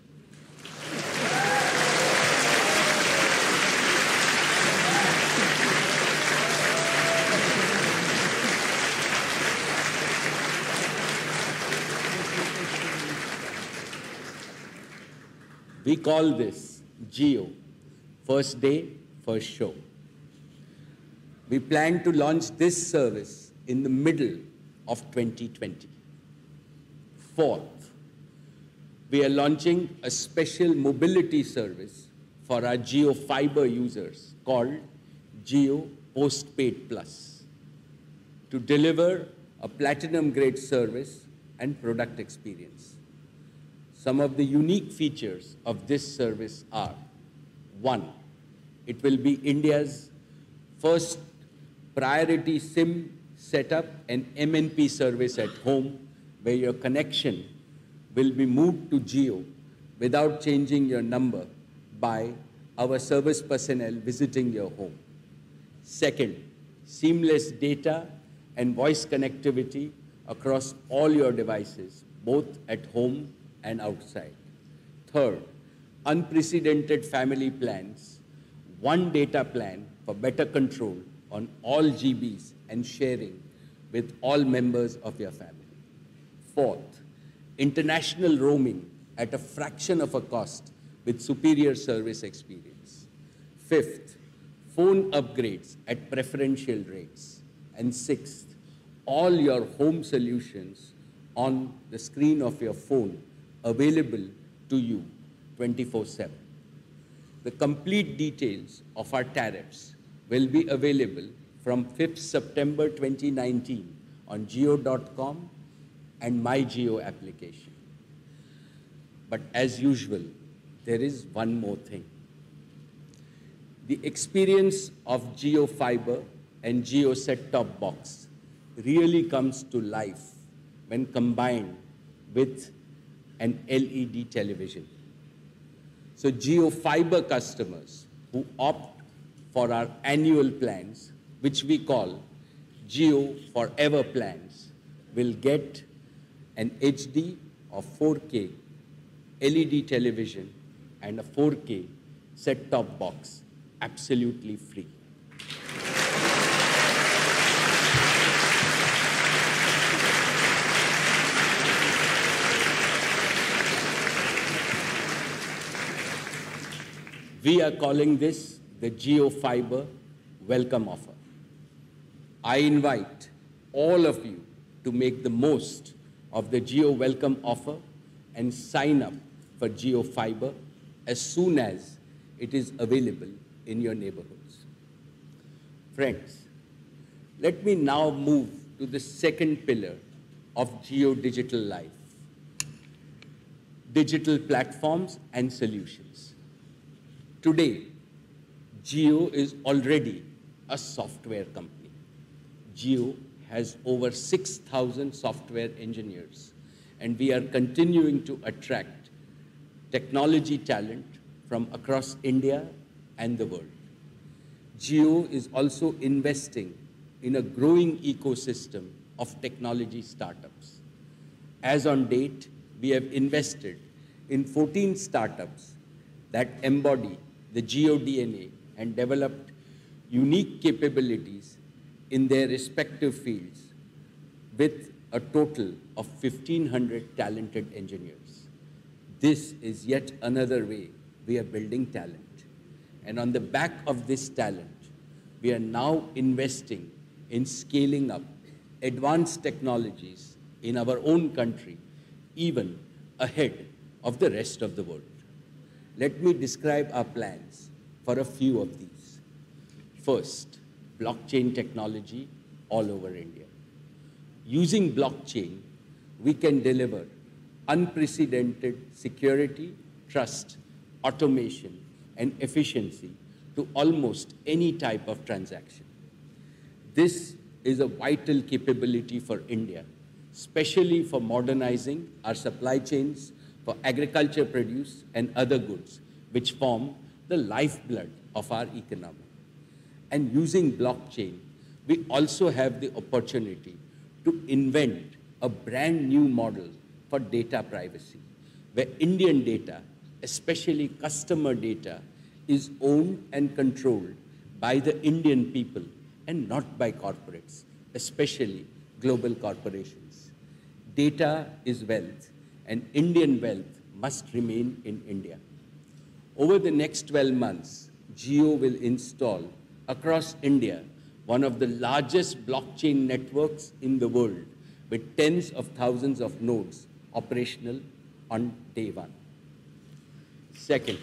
[SPEAKER 1] We call this Jio, first day, first show. We plan to launch this service in the middle of 2020. Fourth, we are launching a special mobility service for our JioFiber users called Jio Postpaid Plus to deliver a platinum grade service and product experience. Some of the unique features of this service are: one, it will be India's first priority SIM setup and MNP service at home, where your connection will be moved to Jio without changing your number by our service personnel visiting your home. Second, seamless data and voice connectivity across all your devices, both at home and outside. Third, unprecedented family plans, one data plan for better control on all GBs and sharing with all members of your family. Fourth, international roaming at a fraction of a cost with superior service experience. Fifth, phone upgrades at preferential rates. And sixth, all your home solutions on the screen of your phone available to you 24/7. The complete details of our tariffs will be available from 5th September 2019 on Jio.com and My Jio application. But as usual, there is one more thing. The experience of Jio Fiber and Jio set-top box really comes to life when combined with an LED television. So Jio Fiber customers who opt for our annual plans, which we call Jio Forever plans, will get an HD or 4K LED television and a 4K set-top box absolutely free. We are calling this the Jio Fiber Welcome Offer. I invite all of you to make the most of the Jio Welcome Offer and sign up for Jio Fiber as soon as it is available in your neighborhoods. Friends, let me now move to the second pillar of Jio Digital Life: digital platforms and solutions. Today, Jio is already a software company. Jio has over 6,000 software engineers, and we are continuing to attract technology talent from across India and the world. Jio is also investing in a growing ecosystem of technology startups. As on date, we have invested in 14 startups that embody the Jio DNA and developed unique capabilities in their respective fields with a total of 1,500 talented engineers. This is yet another way we are building talent. And on the back of this talent, we are now investing in scaling up advanced technologies in our own country, even ahead of the rest of the world. Let me describe our plans for a few of these. First, blockchain technology all over India. Using blockchain, we can deliver unprecedented security, trust, automation, and efficiency to almost any type of transaction. This is a vital capability for India, especially for modernizing our supply chains for agriculture produce and other goods, which form the lifeblood of our economy. And using blockchain, we also have the opportunity to invent a brand new model for data privacy, where Indian data, especially customer data, is owned and controlled by the Indian people and not by corporates, especially global corporations. Data is wealth, and Indian wealth must remain in India. Over the next 12 months, Jio will install across India one of the largest blockchain networks in the world, with tens of thousands of nodes operational on day one. Second,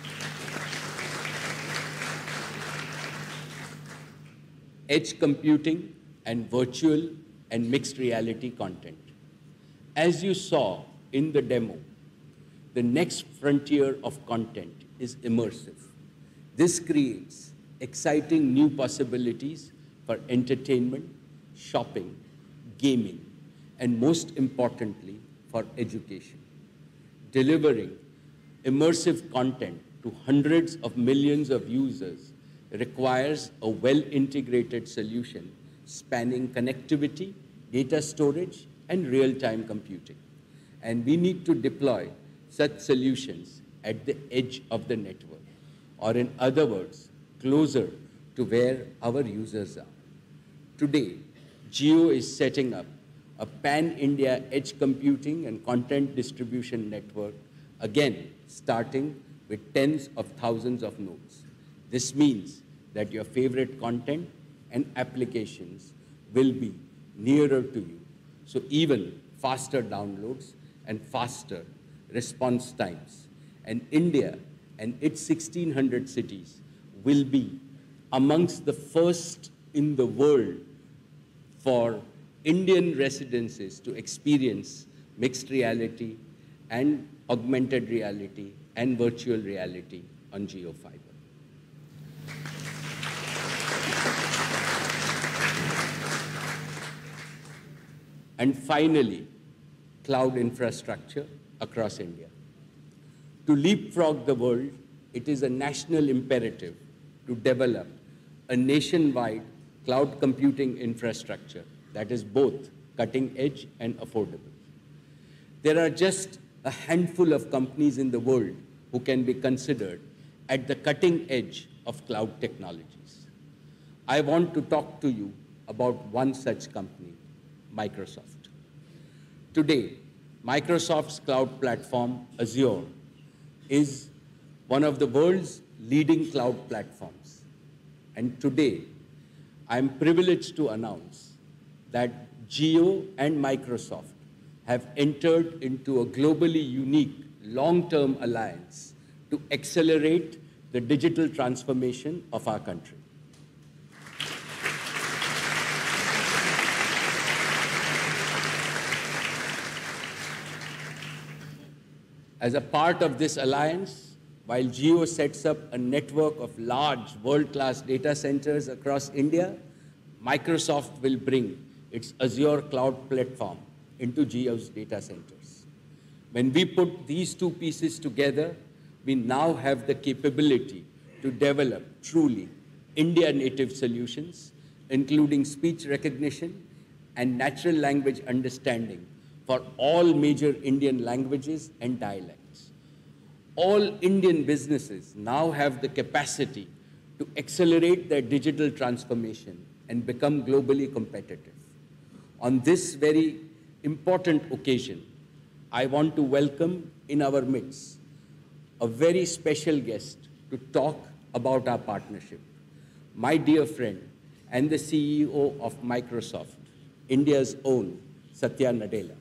[SPEAKER 1] edge computing and virtual and mixed reality content. As you saw in the demo, the next frontier of content is immersive. This creates exciting new possibilities for entertainment, shopping, gaming, and most importantly, for education. Delivering immersive content to hundreds of millions of users requires a well-integrated solution spanning connectivity, data storage, and real-time computing. And we need to deploy such solutions at the edge of the network, or in other words, closer to where our users are. Today, Jio is setting up a pan-India edge computing and content distribution network, again, starting with tens of thousands of nodes. This means that your favorite content and applications will be nearer to you, so even faster downloads and faster response times. And India and its 1,600 cities will be amongst the first in the world for Indian residences to experience mixed reality and augmented reality and virtual reality on Jio Fiber. And finally, cloud infrastructure across India. To leapfrog the world, it is a national imperative to develop a nationwide cloud computing infrastructure that is both cutting edge and affordable. There are just a handful of companies in the world who can be considered at the cutting edge of cloud technologies. I want to talk to you about one such company, Microsoft. Today, Microsoft's cloud platform, Azure, is one of the world's leading cloud platforms. And today, I'm privileged to announce that Jio and Microsoft have entered into a globally unique long-term alliance to accelerate the digital transformation of our country. As a part of this alliance, while Jio sets up a network of large world-class data centers across India, Microsoft will bring its Azure cloud platform into Jio's data centers. When we put these two pieces together, we now have the capability to develop truly India-native solutions, including speech recognition and natural language understanding for all major Indian languages and dialects. All Indian businesses now have the capacity to accelerate their digital transformation and become globally competitive. On this very important occasion, I want to welcome in our midst a very special guest to talk about our partnership, my dear friend and the CEO of Microsoft, India's own Satya Nadella.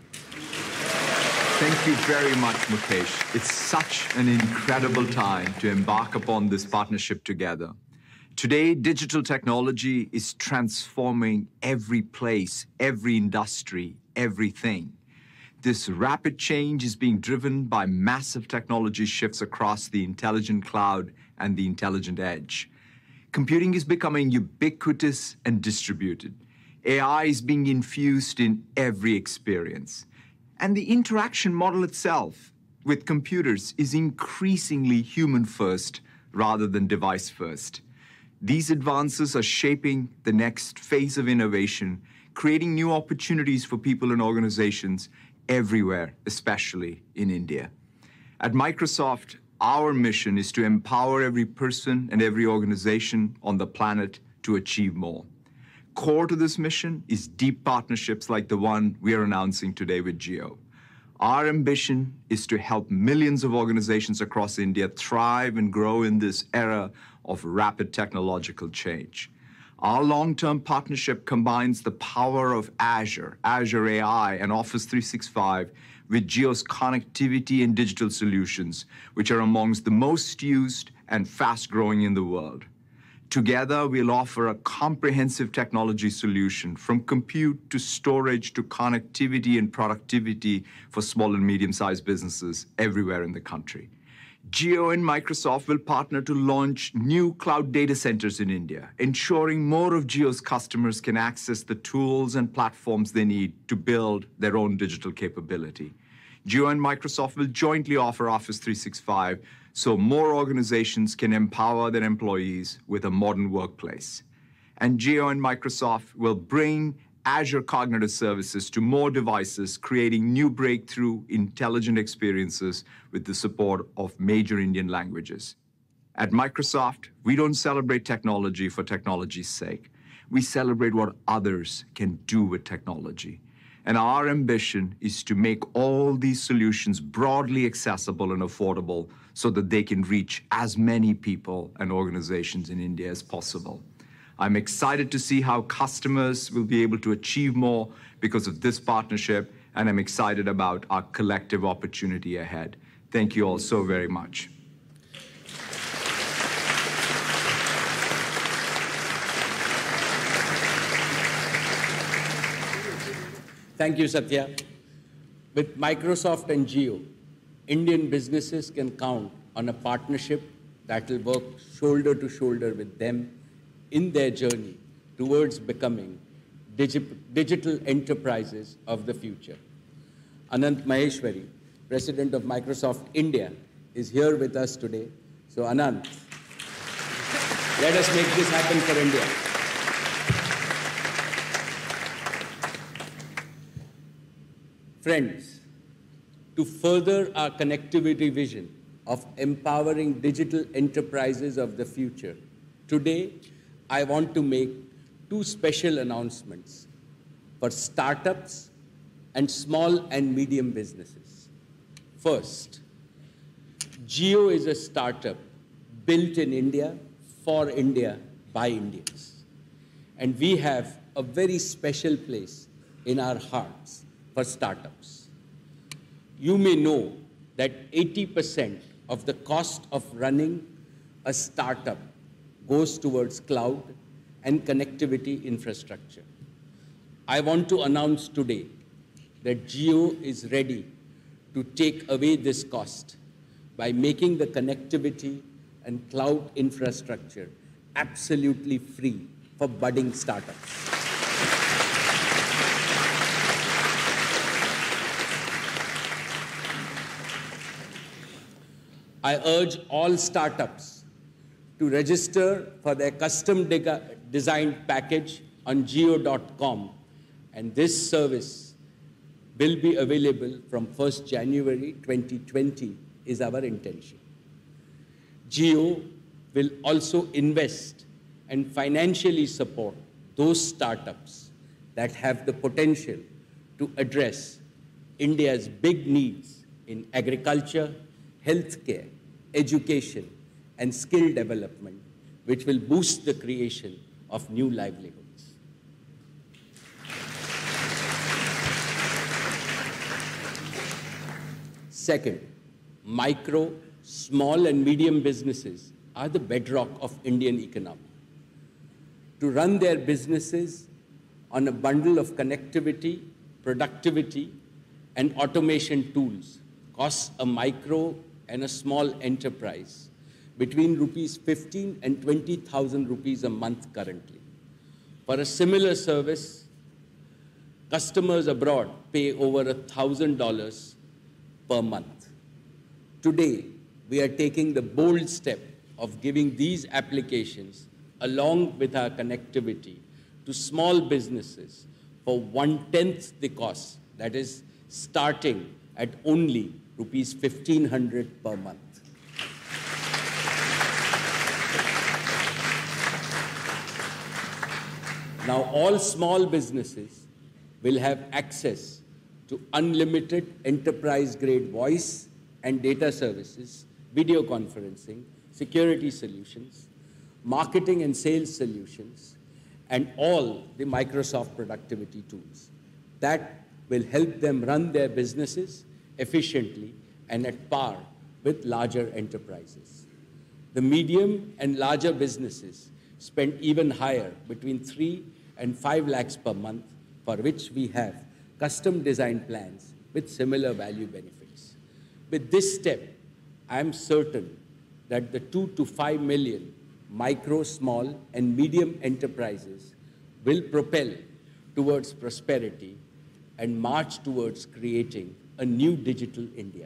[SPEAKER 9] Thank you very much, Mukesh. It's such an incredible time to embark upon this partnership together. Today, digital technology is transforming every place, every industry, everything. This rapid change is being driven by massive technology shifts across the intelligent cloud and the intelligent edge. Computing is becoming ubiquitous and distributed. AI is being infused in every experience. And the interaction model itself with computers is increasingly human-first rather than device-first. These advances are shaping the next phase of innovation, creating new opportunities for people and organizations everywhere, especially in India. At Microsoft, our mission is to empower every person and every organization on the planet to achieve more. Core to this mission is deep partnerships like the one we are announcing today with Jio. Our ambition is to help millions of organizations across India thrive and grow in this era of rapid technological change. Our long-term partnership combines the power of Azure, Azure AI, and Office 365 with Jio's connectivity and digital solutions, which are amongst the most used and fast-growing in the world. Together, we'll offer a comprehensive technology solution from compute to storage to connectivity and productivity for small and medium-sized businesses everywhere in the country. Jio and Microsoft will partner to launch new cloud data centers in India, ensuring more of Jio's customers can access the tools and platforms they need to build their own digital capability. Jio and Microsoft will jointly offer Office 365 so more organizations can empower their employees with a modern workplace. And Jio and Microsoft will bring Azure Cognitive Services to more devices, creating new breakthrough intelligent experiences with the support of major Indian languages. At Microsoft, we don't celebrate technology for technology's sake. We celebrate what others can do with technology. And our ambition is to make all these solutions broadly accessible and affordable so that they can reach as many people and organizations in India as possible. I'm excited to see how customers will be able to achieve more because of this partnership, and I'm excited about our collective opportunity ahead. Thank you all so very much.
[SPEAKER 1] Thank you, Satya. With Microsoft and Jio, Indian businesses can count on a partnership that will work shoulder to shoulder with them in their journey towards becoming digital enterprises of the future. Anant Maheshwari, President of Microsoft India, is here with us today. So Anant, let us make this happen for India. Friends, to further our connectivity vision of empowering digital enterprises of the future, today I want to make two special announcements for startups and small and medium businesses. First, Jio is a startup built in India, for India, by Indians. And we have a very special place in our hearts for startups. You may know that 80% of the cost of running a startup goes towards cloud and connectivity infrastructure. I want to announce today that Jio is ready to take away this cost by making the connectivity and cloud infrastructure absolutely free for budding startups. I urge all startups to register for their custom designed package on jio.com, and this service will be available from 1st January 2020 is our intention. Jio will also invest and financially support those startups that have the potential to address India's big needs in agriculture, healthcare, education, and skill development, which will boost the creation of new livelihoods. Second, micro, small, and medium businesses are the bedrock of Indian economy. To run their businesses on a bundle of connectivity, productivity, and automation tools costs a micro and a small enterprise between rupees 15 and 20,000 rupees a month currently. For a similar service, customers abroad pay over $1,000 per month. Today, we are taking the bold step of giving these applications along with our connectivity to small businesses for 1/10 the cost, that is starting at only rupees 1,500 per month. Now, all small businesses will have access to unlimited enterprise-grade voice and data services, video conferencing, security solutions, marketing and sales solutions, and all the Microsoft productivity tools. That will help them run their businesses efficiently and at par with larger enterprises. The medium and larger businesses spend even higher, between 3 and 5 lakhs per month, for which we have custom designed plans with similar value benefits. With this step, I am certain that the 2 to 5 million micro, small, and medium enterprises will propel towards prosperity and march towards creating a new digital India.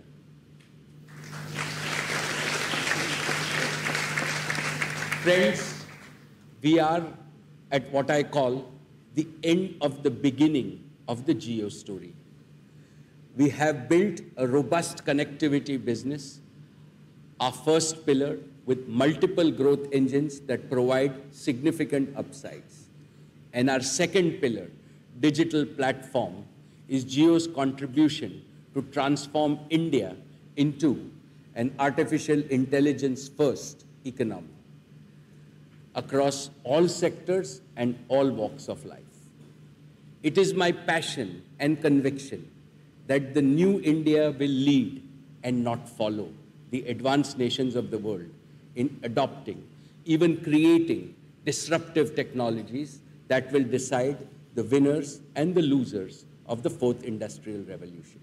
[SPEAKER 1] Friends, we are at what I call the end of the beginning of the Jio story. We have built a robust connectivity business, our first pillar, with multiple growth engines that provide significant upsides. And our second pillar, digital platform, is Jio's contribution to transform India into an artificial intelligence-first economy across all sectors and all walks of life. It is my passion and conviction that the new India will lead and not follow the advanced nations of the world in adopting, even creating disruptive technologies that will decide the winners and the losers of the fourth industrial revolution.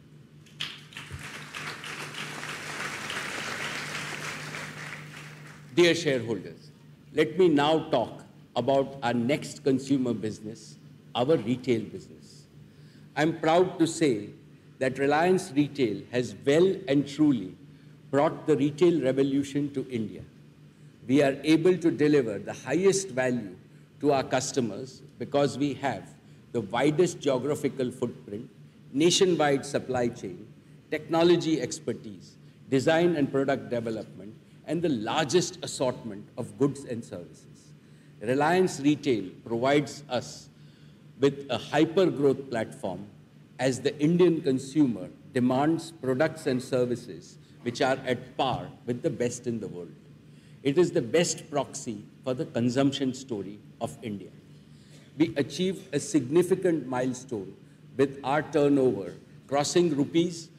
[SPEAKER 1] Dear shareholders, let me now talk about our next consumer business, our retail business. I'm proud to say that Reliance Retail has well and truly brought the retail revolution to India. We are able to deliver the highest value to our customers because we have the widest geographical footprint, nationwide supply chain, technology expertise, design and product development, and the largest assortment of goods and services. Reliance Retail provides us with a hyper-growth platform as the Indian consumer demands products and services which are at par with the best in the world. It is the best proxy for the consumption story of India. We achieved a significant milestone with our turnover crossing rupees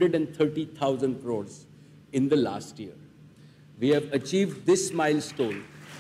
[SPEAKER 1] 130,000 crores in the last year. We have achieved this milestone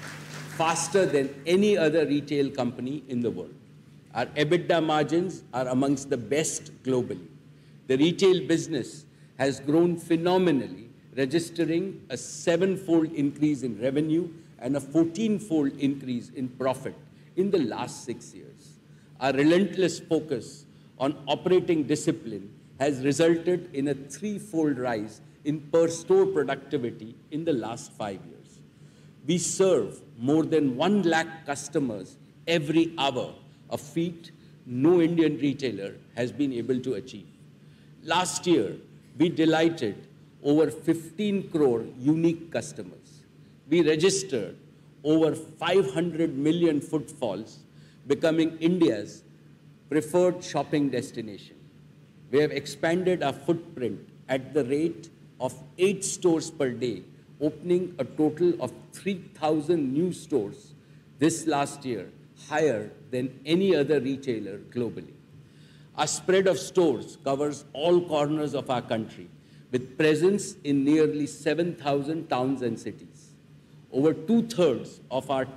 [SPEAKER 1] faster than any other retail company in the world. Our EBITDA margins are amongst the best globally. The retail business has grown phenomenally, registering a 7-fold increase in revenue and a 14-fold increase in profit in the last 6 years. Our relentless focus on operating discipline has resulted in a 3-fold rise in per-store productivity in the last 5 years. We serve more than 1 lakh customers every hour, a feat no Indian retailer has been able to achieve. Last year, we delighted over 15 crore unique customers. We registered over 500 million footfalls, becoming India's preferred shopping destination. We have expanded our footprint at the rate of 8 stores per day, opening a total of 3,000 new stores this last year, higher than any other retailer globally. Our spread of stores covers all corners of our country, with presence in nearly 7,000 towns and cities. Over 2/3 of our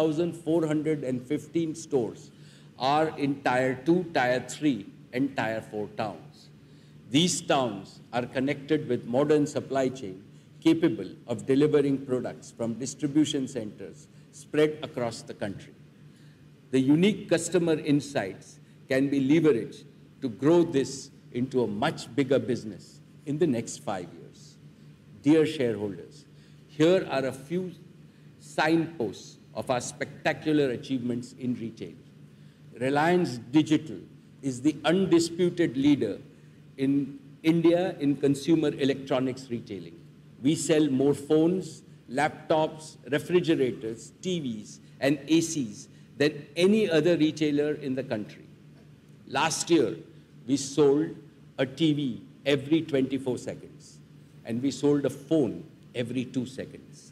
[SPEAKER 1] 10,415 stores are in Tier 2, Tier 3, and Tier 4 towns. These towns are connected with modern supply chain capable of delivering products from distribution centers spread across the country. The unique customer insights can be leveraged to grow this into a much bigger business in the next 5 years. Dear shareholders, here are a few signposts of our spectacular achievements in retail. Reliance Digital is the undisputed leader in India in consumer electronics retailing. We sell more phones, laptops, refrigerators, TVs, and ACs than any other retailer in the country. Last year, we sold a TV every 24 seconds, and we sold a phone every 2 seconds.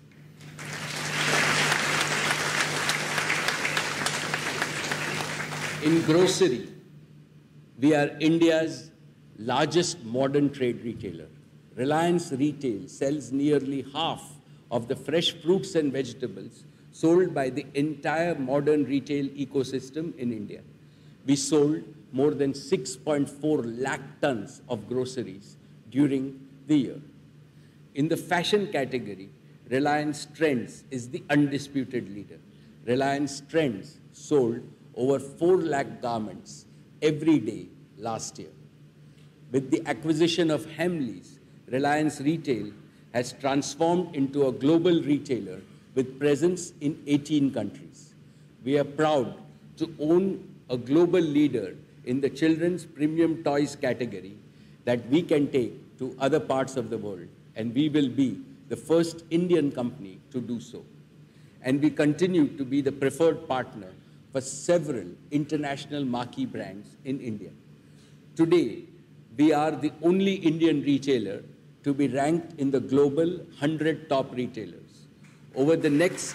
[SPEAKER 1] In grocery, we are India's largest modern trade retailer. Reliance Retail sells nearly half of the fresh fruits and vegetables sold by the entire modern retail ecosystem in India. We sold more than 6.4 lakh tons of groceries during the year. In the fashion category, Reliance Trends is the undisputed leader. Reliance Trends sold over 4 lakh garments every day last year. With the acquisition of Hamleys, Reliance Retail has transformed into a global retailer with presence in 18 countries. We are proud to own a global leader in the children's premium toys category that we can take to other parts of the world, and we will be the first Indian company to do so. And we continue to be the preferred partner for several international marquee brands in India. Today, we are the only Indian retailer to be ranked in the global 100 top retailers. Over the next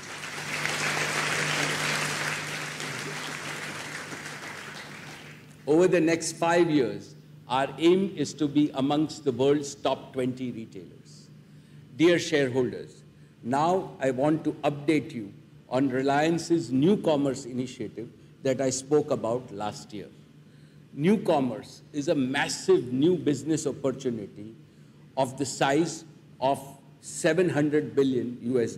[SPEAKER 1] 5 years, our aim is to be amongst the world's top 20 retailers. Dear shareholders, now I want to update you on Reliance's New Commerce initiative that I spoke about last year. New Commerce is a massive new business opportunity of the size of $700 billion US.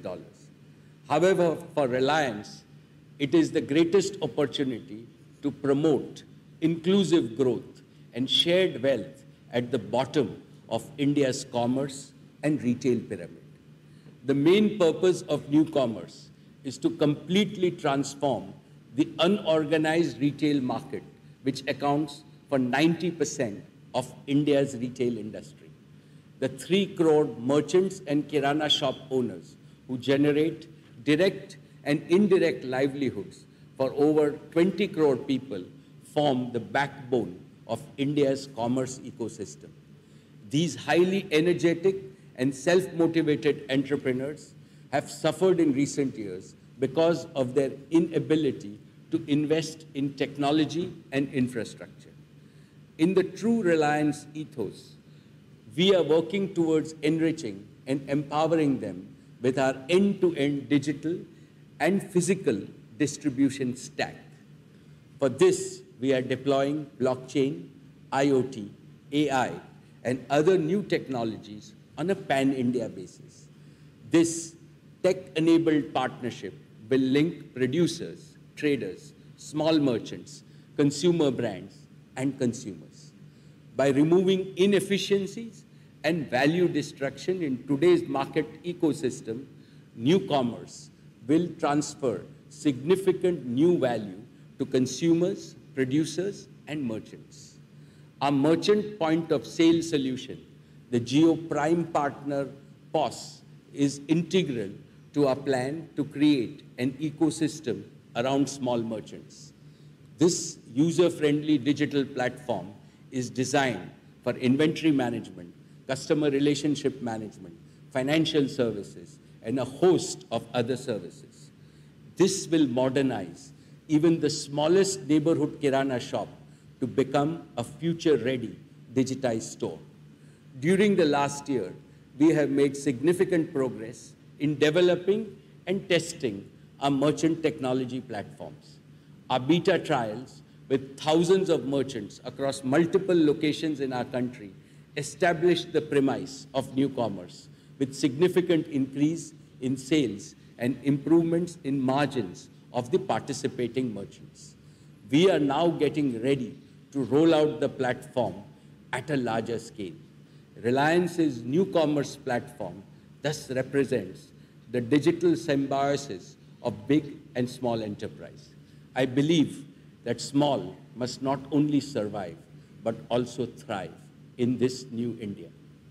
[SPEAKER 1] However, for Reliance, it is the greatest opportunity to promote inclusive growth and shared wealth at the bottom of India's commerce and retail pyramid. The main purpose of New Commerce is to completely transform the unorganized retail market, which accounts for 90% of India's retail industry. The 3 crore merchants and kirana shop owners who generate direct and indirect livelihoods for over 20 crore people form the backbone of India's commerce ecosystem. These highly energetic and self-motivated entrepreneurs have suffered in recent years because of their inability to invest in technology and infrastructure. In the true Reliance ethos, we are working towards enriching and empowering them with our end-to-end digital and physical distribution stack. For this, we are deploying blockchain, IoT, AI, and other new technologies on a pan-India basis. This tech-enabled partnership will link producers, traders, small merchants, consumer brands, and consumers. By removing inefficiencies and value destruction in today's market ecosystem, New Commerce will transfer significant new value to consumers, producers, and merchants. Our merchant point of sale solution, the Jio Prime Partner POS, is integral to our plan to create an ecosystem around small merchants. This user-friendly digital platform is designed for inventory management, customer relationship management, financial services, and a host of other services. This will modernize even the smallest neighborhood kirana shop to become a future-ready digitized store. During the last year, we have made significant progress in developing and testing our merchant technology platforms. Our beta trials with thousands of merchants across multiple locations in our country established the premise of New Commerce with significant increase in sales and improvements in margins of the participating merchants. We are now getting ready to roll out the platform at a larger scale. Reliance's New Commerce platform thus represents the digital symbiosis of big and small enterprise. I believe that small must not only survive, but also thrive in this new India.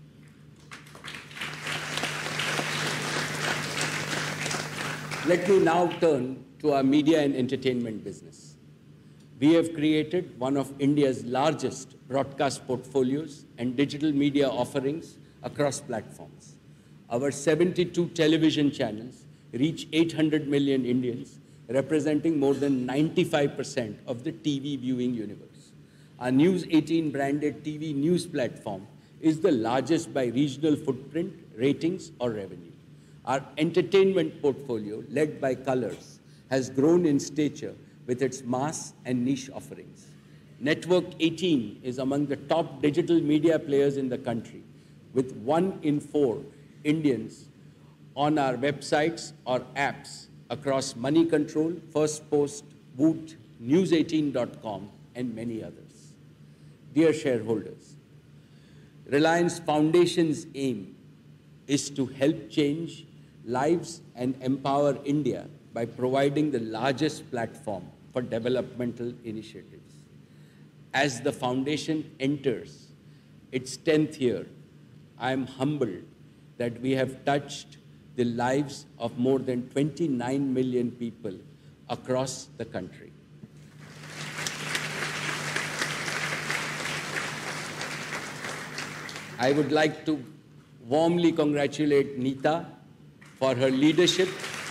[SPEAKER 1] Let me now turn to our media and entertainment business. We have created one of India's largest broadcast portfolios and digital media offerings across platforms. Our 72 television channels reach 800 million Indians, representing more than 95% of the TV viewing universe. Our News 18 branded TV news platform is the largest by regional footprint, ratings, or revenue. Our entertainment portfolio, led by Colors, has grown in stature with its mass and niche offerings. Network 18 is among the top digital media players in the country, with 1 in 4 Indians on our websites or apps across Money Control, First Post, Woot, News18.com, and many others. Dear shareholders, Reliance Foundation's aim is to help change lives and empower India by providing the largest platform for developmental initiatives. As the foundation enters its 10th year, I am humbled that we have touched the lives of more than 29 million people across the country. I would like to warmly congratulate Neeta for her leadership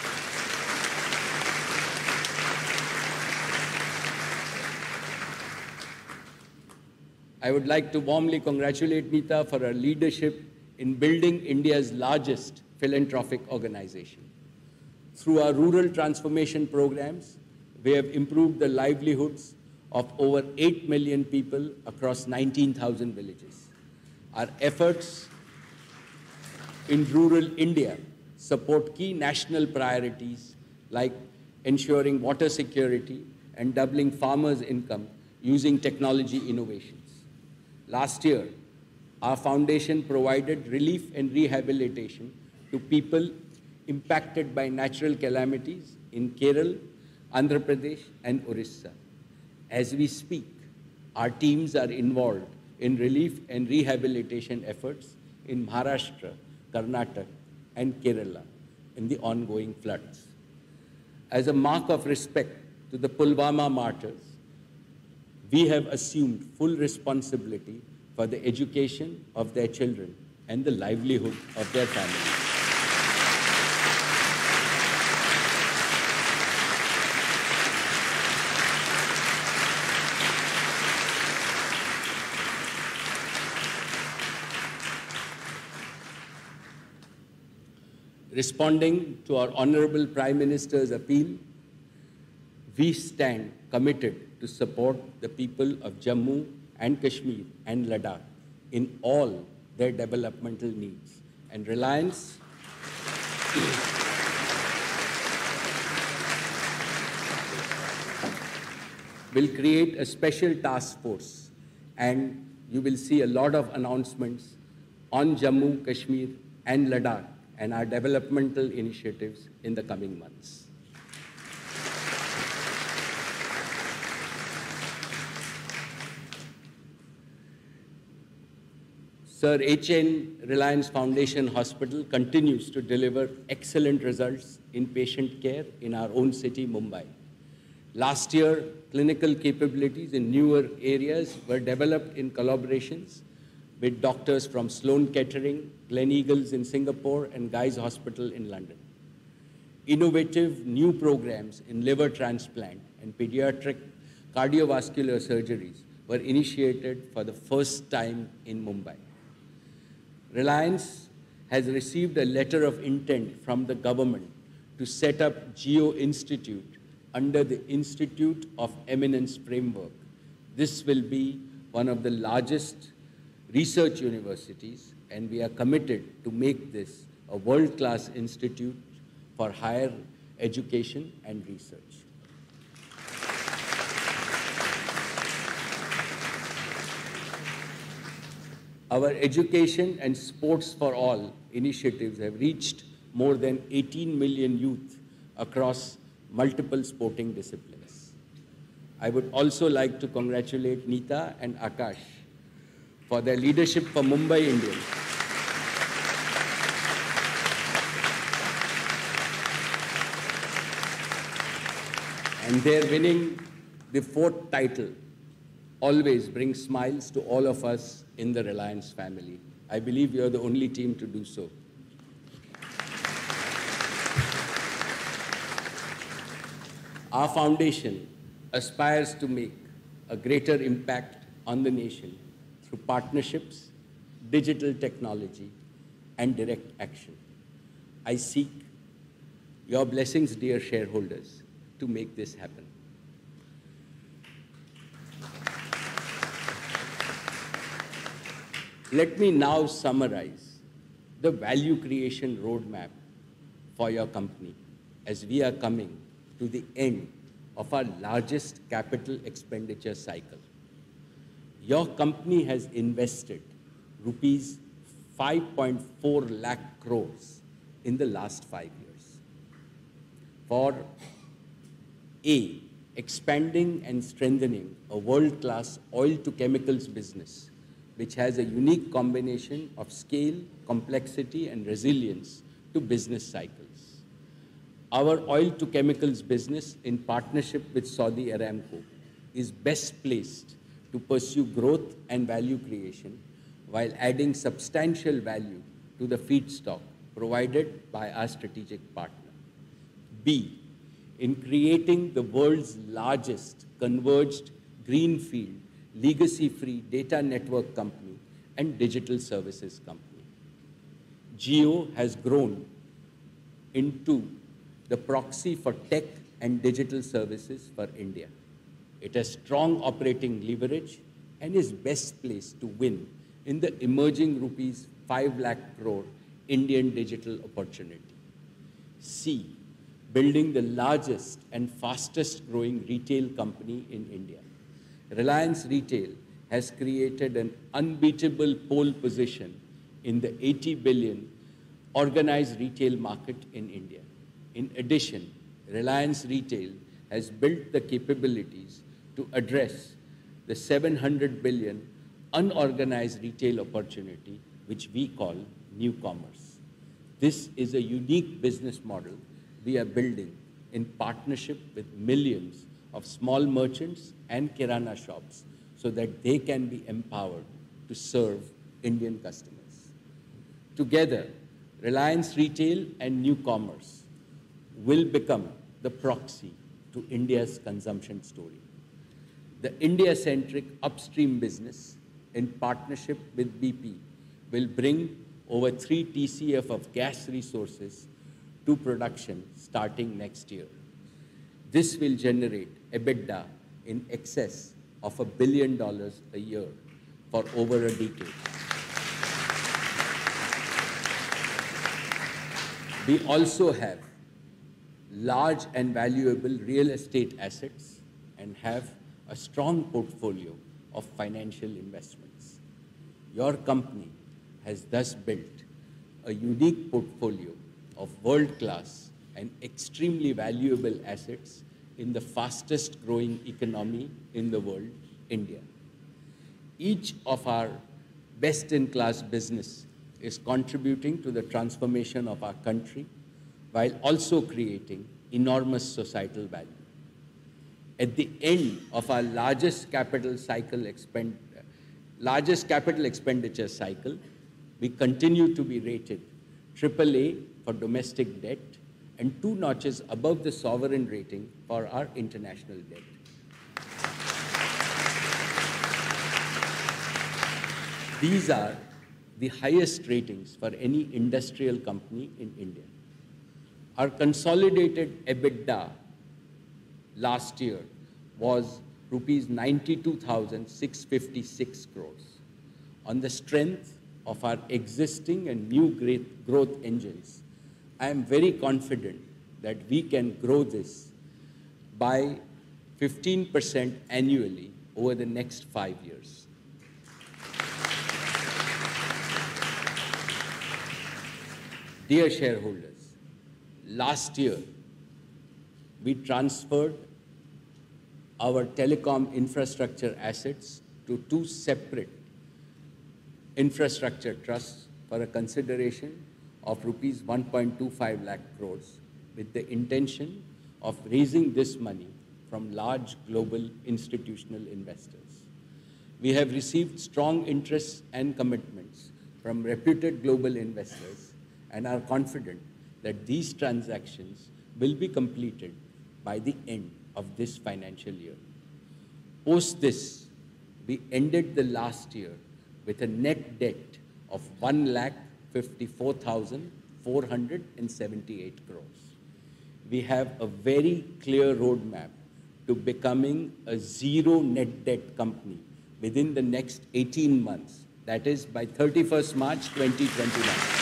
[SPEAKER 1] in building India's largest philanthropic organization. Through our rural transformation programs, we have improved the livelihoods of over 8 million people across 19,000 villages. Our efforts in rural India support key national priorities like ensuring water security and doubling farmers' income using technology innovations. Last year, our foundation provided relief and rehabilitation to people impacted by natural calamities in Kerala, Andhra Pradesh, and Orissa. As we speak, our teams are involved in relief and rehabilitation efforts in Maharashtra, Karnataka, and Kerala in the ongoing floods. As a mark of respect to the Pulwama martyrs, we have assumed full responsibility for the education of their children and the livelihood of their families. Responding to our Honorable Prime Minister's appeal, we stand committed to support the people of Jammu and Kashmir and Ladakh in all their developmental needs. And Reliance will create a special task force, and you will see a lot of announcements on Jammu, Kashmir, and Ladakh and our developmental initiatives in the coming months. Sir H.N. Reliance Foundation Hospital continues to deliver excellent results in patient care in our own city, Mumbai. Last year, clinical capabilities in newer areas were developed in collaborations with doctors from Sloan Kettering, Gleneagles in Singapore, and Guy's Hospital in London. Innovative new programs in liver transplant and pediatric cardiovascular surgeries were initiated for the first time in Mumbai. Reliance has received a letter of intent from the government to set up Geo Institute under the Institute of Eminence framework. This will be one of the largest research universities, and we are committed to make this a world-class institute for higher education and research. Our education and sports for all initiatives have reached more than 18 million youth across multiple sporting disciplines. I would also like to congratulate Neeta and Akash for their leadership for Mumbai Indians. And their winning the 4th title always brings smiles to all of us in the Reliance family. I believe you are the only team to do so. Our foundation aspires to make a greater impact on the nation through partnerships, digital technology, and direct action. I seek your blessings, dear shareholders, to make this happen. Let me now summarize the value creation roadmap for your company as we are coming to the end of our largest capital expenditure cycle. Your company has invested rupees 5.4 lakh crores in the last 5 years for A, expanding and strengthening a world-class oil-to-chemicals business, which has a unique combination of scale, complexity, and resilience to business cycles. Our oil-to-chemicals business, in partnership with Saudi Aramco, is best placed to pursue growth and value creation while adding substantial value to the feedstock provided by our strategic partner. B, in creating the world's largest converged greenfield legacy-free data network company and digital services company. Jio has grown into the proxy for tech and digital services for India. It has strong operating leverage and is best placed to win in the emerging rupees 5 lakh crore Indian digital opportunity. C, building the largest and fastest growing retail company in India. Reliance Retail has created an unbeatable pole position in the 80 billion organized retail market in India. In addition, Reliance Retail has built the capabilities to address the 700 billion unorganized retail opportunity, which we call new commerce. This is a unique business model we are building in partnership with millions of small merchants and kirana shops so that they can be empowered to serve Indian customers. Together, Reliance Retail and New Commerce will become the proxy to India's consumption story. The India-centric upstream business, in partnership with BP, will bring over 3 TCF of gas resources to production starting next year. This will generate EBITDA in excess of $1 billion a year for over a decade. We also have large and valuable real estate assets and have a strong portfolio of financial investments. Your company has thus built a unique portfolio of world-class and extremely valuable assets in the fastest growing economy in the world, India. Each of our best-in-class business is contributing to the transformation of our country while also creating enormous societal value. At the end of our largest capital expenditure cycle, we continue to be rated AAA for domestic debt and 2 notches above the sovereign rating for our international debt. These are the highest ratings for any industrial company in India. Our consolidated EBITDA last year was rupees 92,656 crores. On the strength of our existing and new great growth engines, I am very confident that we can grow this by 15% annually over the next 5 years. Dear shareholders, last year we transferred our telecom infrastructure assets to 2 separate infrastructure trusts for a consideration of rupees 1.25 lakh crores with the intention of raising this money from large global institutional investors. We have received strong interests and commitments from reputed global investors and are confident that these transactions will be completed by the end of this financial year. Post this, we ended the last year with a net debt of 1,54,500 478 crores. We have a very clear roadmap to becoming a zero net debt company within the next 18 months, that is by 31st March 2021.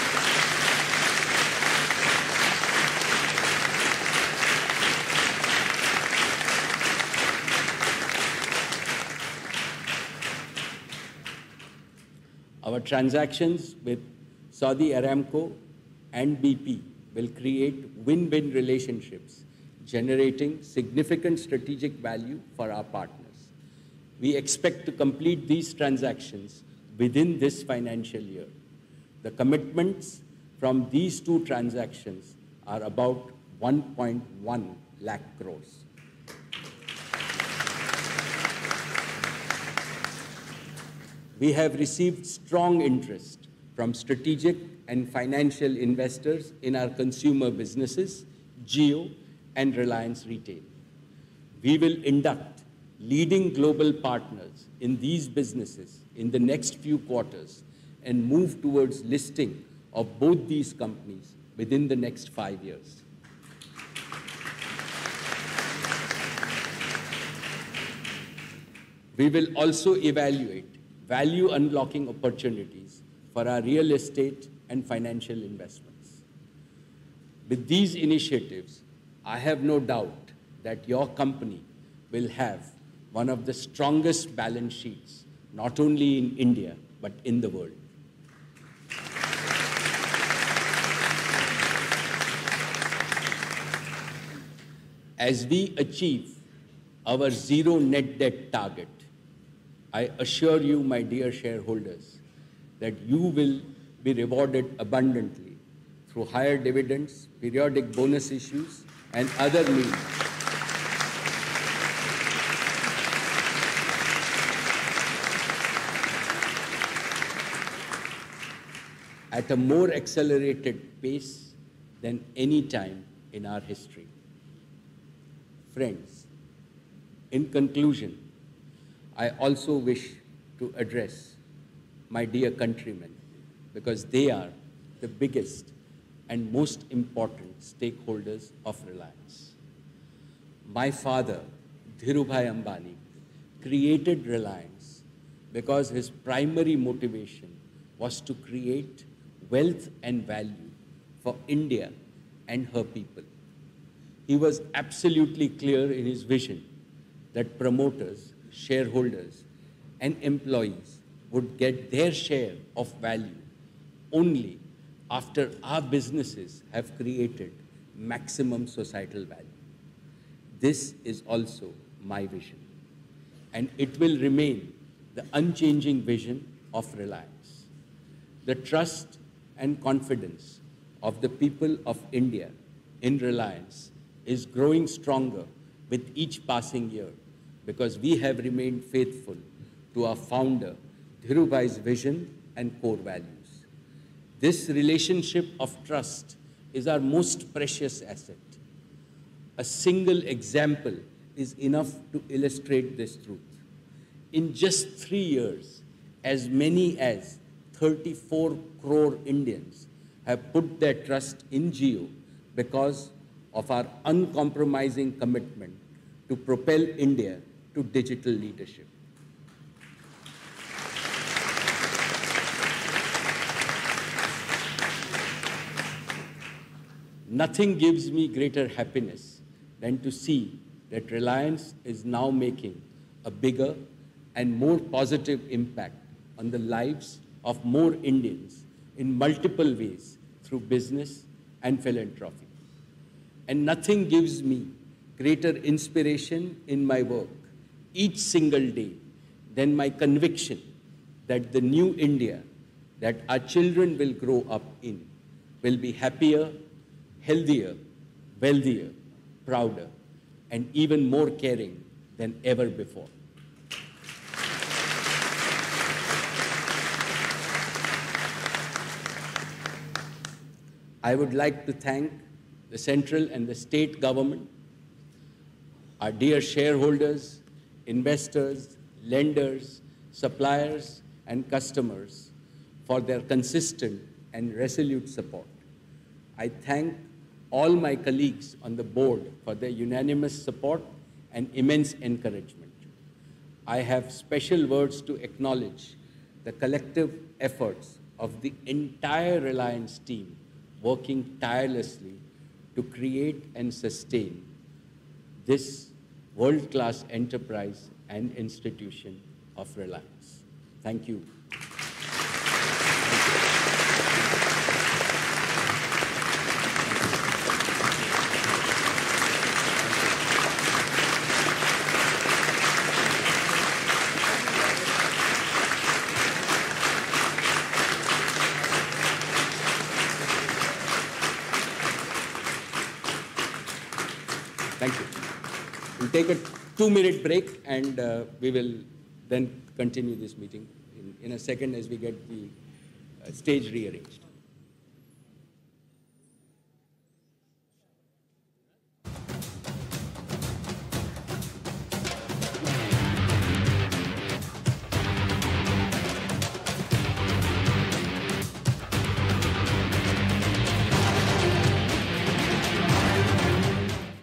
[SPEAKER 1] Our transactions with Saudi Aramco and BP will create win-win relationships, generating significant strategic value for our partners. We expect to complete these transactions within this financial year. The commitments from these two transactions are about 1.1 lakh crores. We have received strong interest from strategic and financial investors in our consumer businesses, Jio and Reliance Retail. We will induct leading global partners in these businesses in the next few quarters and move towards listing of both these companies within the next 5 years. We will also evaluate value unlocking opportunities for our real estate and financial investments. With these initiatives, I have no doubt that your company will have one of the strongest balance sheets, not only in India, but in the world. As we achieve our zero net debt target, I assure you, my dear shareholders, that you will be rewarded abundantly through higher dividends, periodic bonus issues, and other means. At a more accelerated pace than any time in our history. Friends, in conclusion, I also wish to address my dear countrymen because they are the biggest and most important stakeholders of Reliance. My father, Dhirubhai Ambani, created Reliance because his primary motivation was to create wealth and value for India and her people. He was absolutely clear in his vision that promoters, shareholders, and employees would get their share of value only after our businesses have created maximum societal value. This is also my vision, and it will remain the unchanging vision of Reliance. The trust and confidence of the people of India in Reliance is growing stronger with each passing year because we have remained faithful to our founder, Dhirubhai's vision and core values. This relationship of trust is our most precious asset. A single example is enough to illustrate this truth. In just 3 years, as many as 34 crore Indians have put their trust in Jio because of our uncompromising commitment to propel India to digital leadership. Nothing gives me greater happiness than to see that Reliance is now making a bigger and more positive impact on the lives of more Indians in multiple ways through business and philanthropy. And nothing gives me greater inspiration in my work each single day than my conviction that the new India that our children will grow up in will be happier, healthier, wealthier, prouder, and even more caring than ever before. I would like to thank the central and the state government, our dear shareholders, investors, lenders, suppliers, and customers for their consistent and resolute support. I thank all my colleagues on the board for their unanimous support and immense encouragement. I have special words to acknowledge the collective efforts of the entire Reliance team working tirelessly to create and sustain this world-class enterprise and institution of Reliance. Thank you. Thank you. We'll take a 2-minute break and we will then continue this meeting in a second as we get the stage rearranged.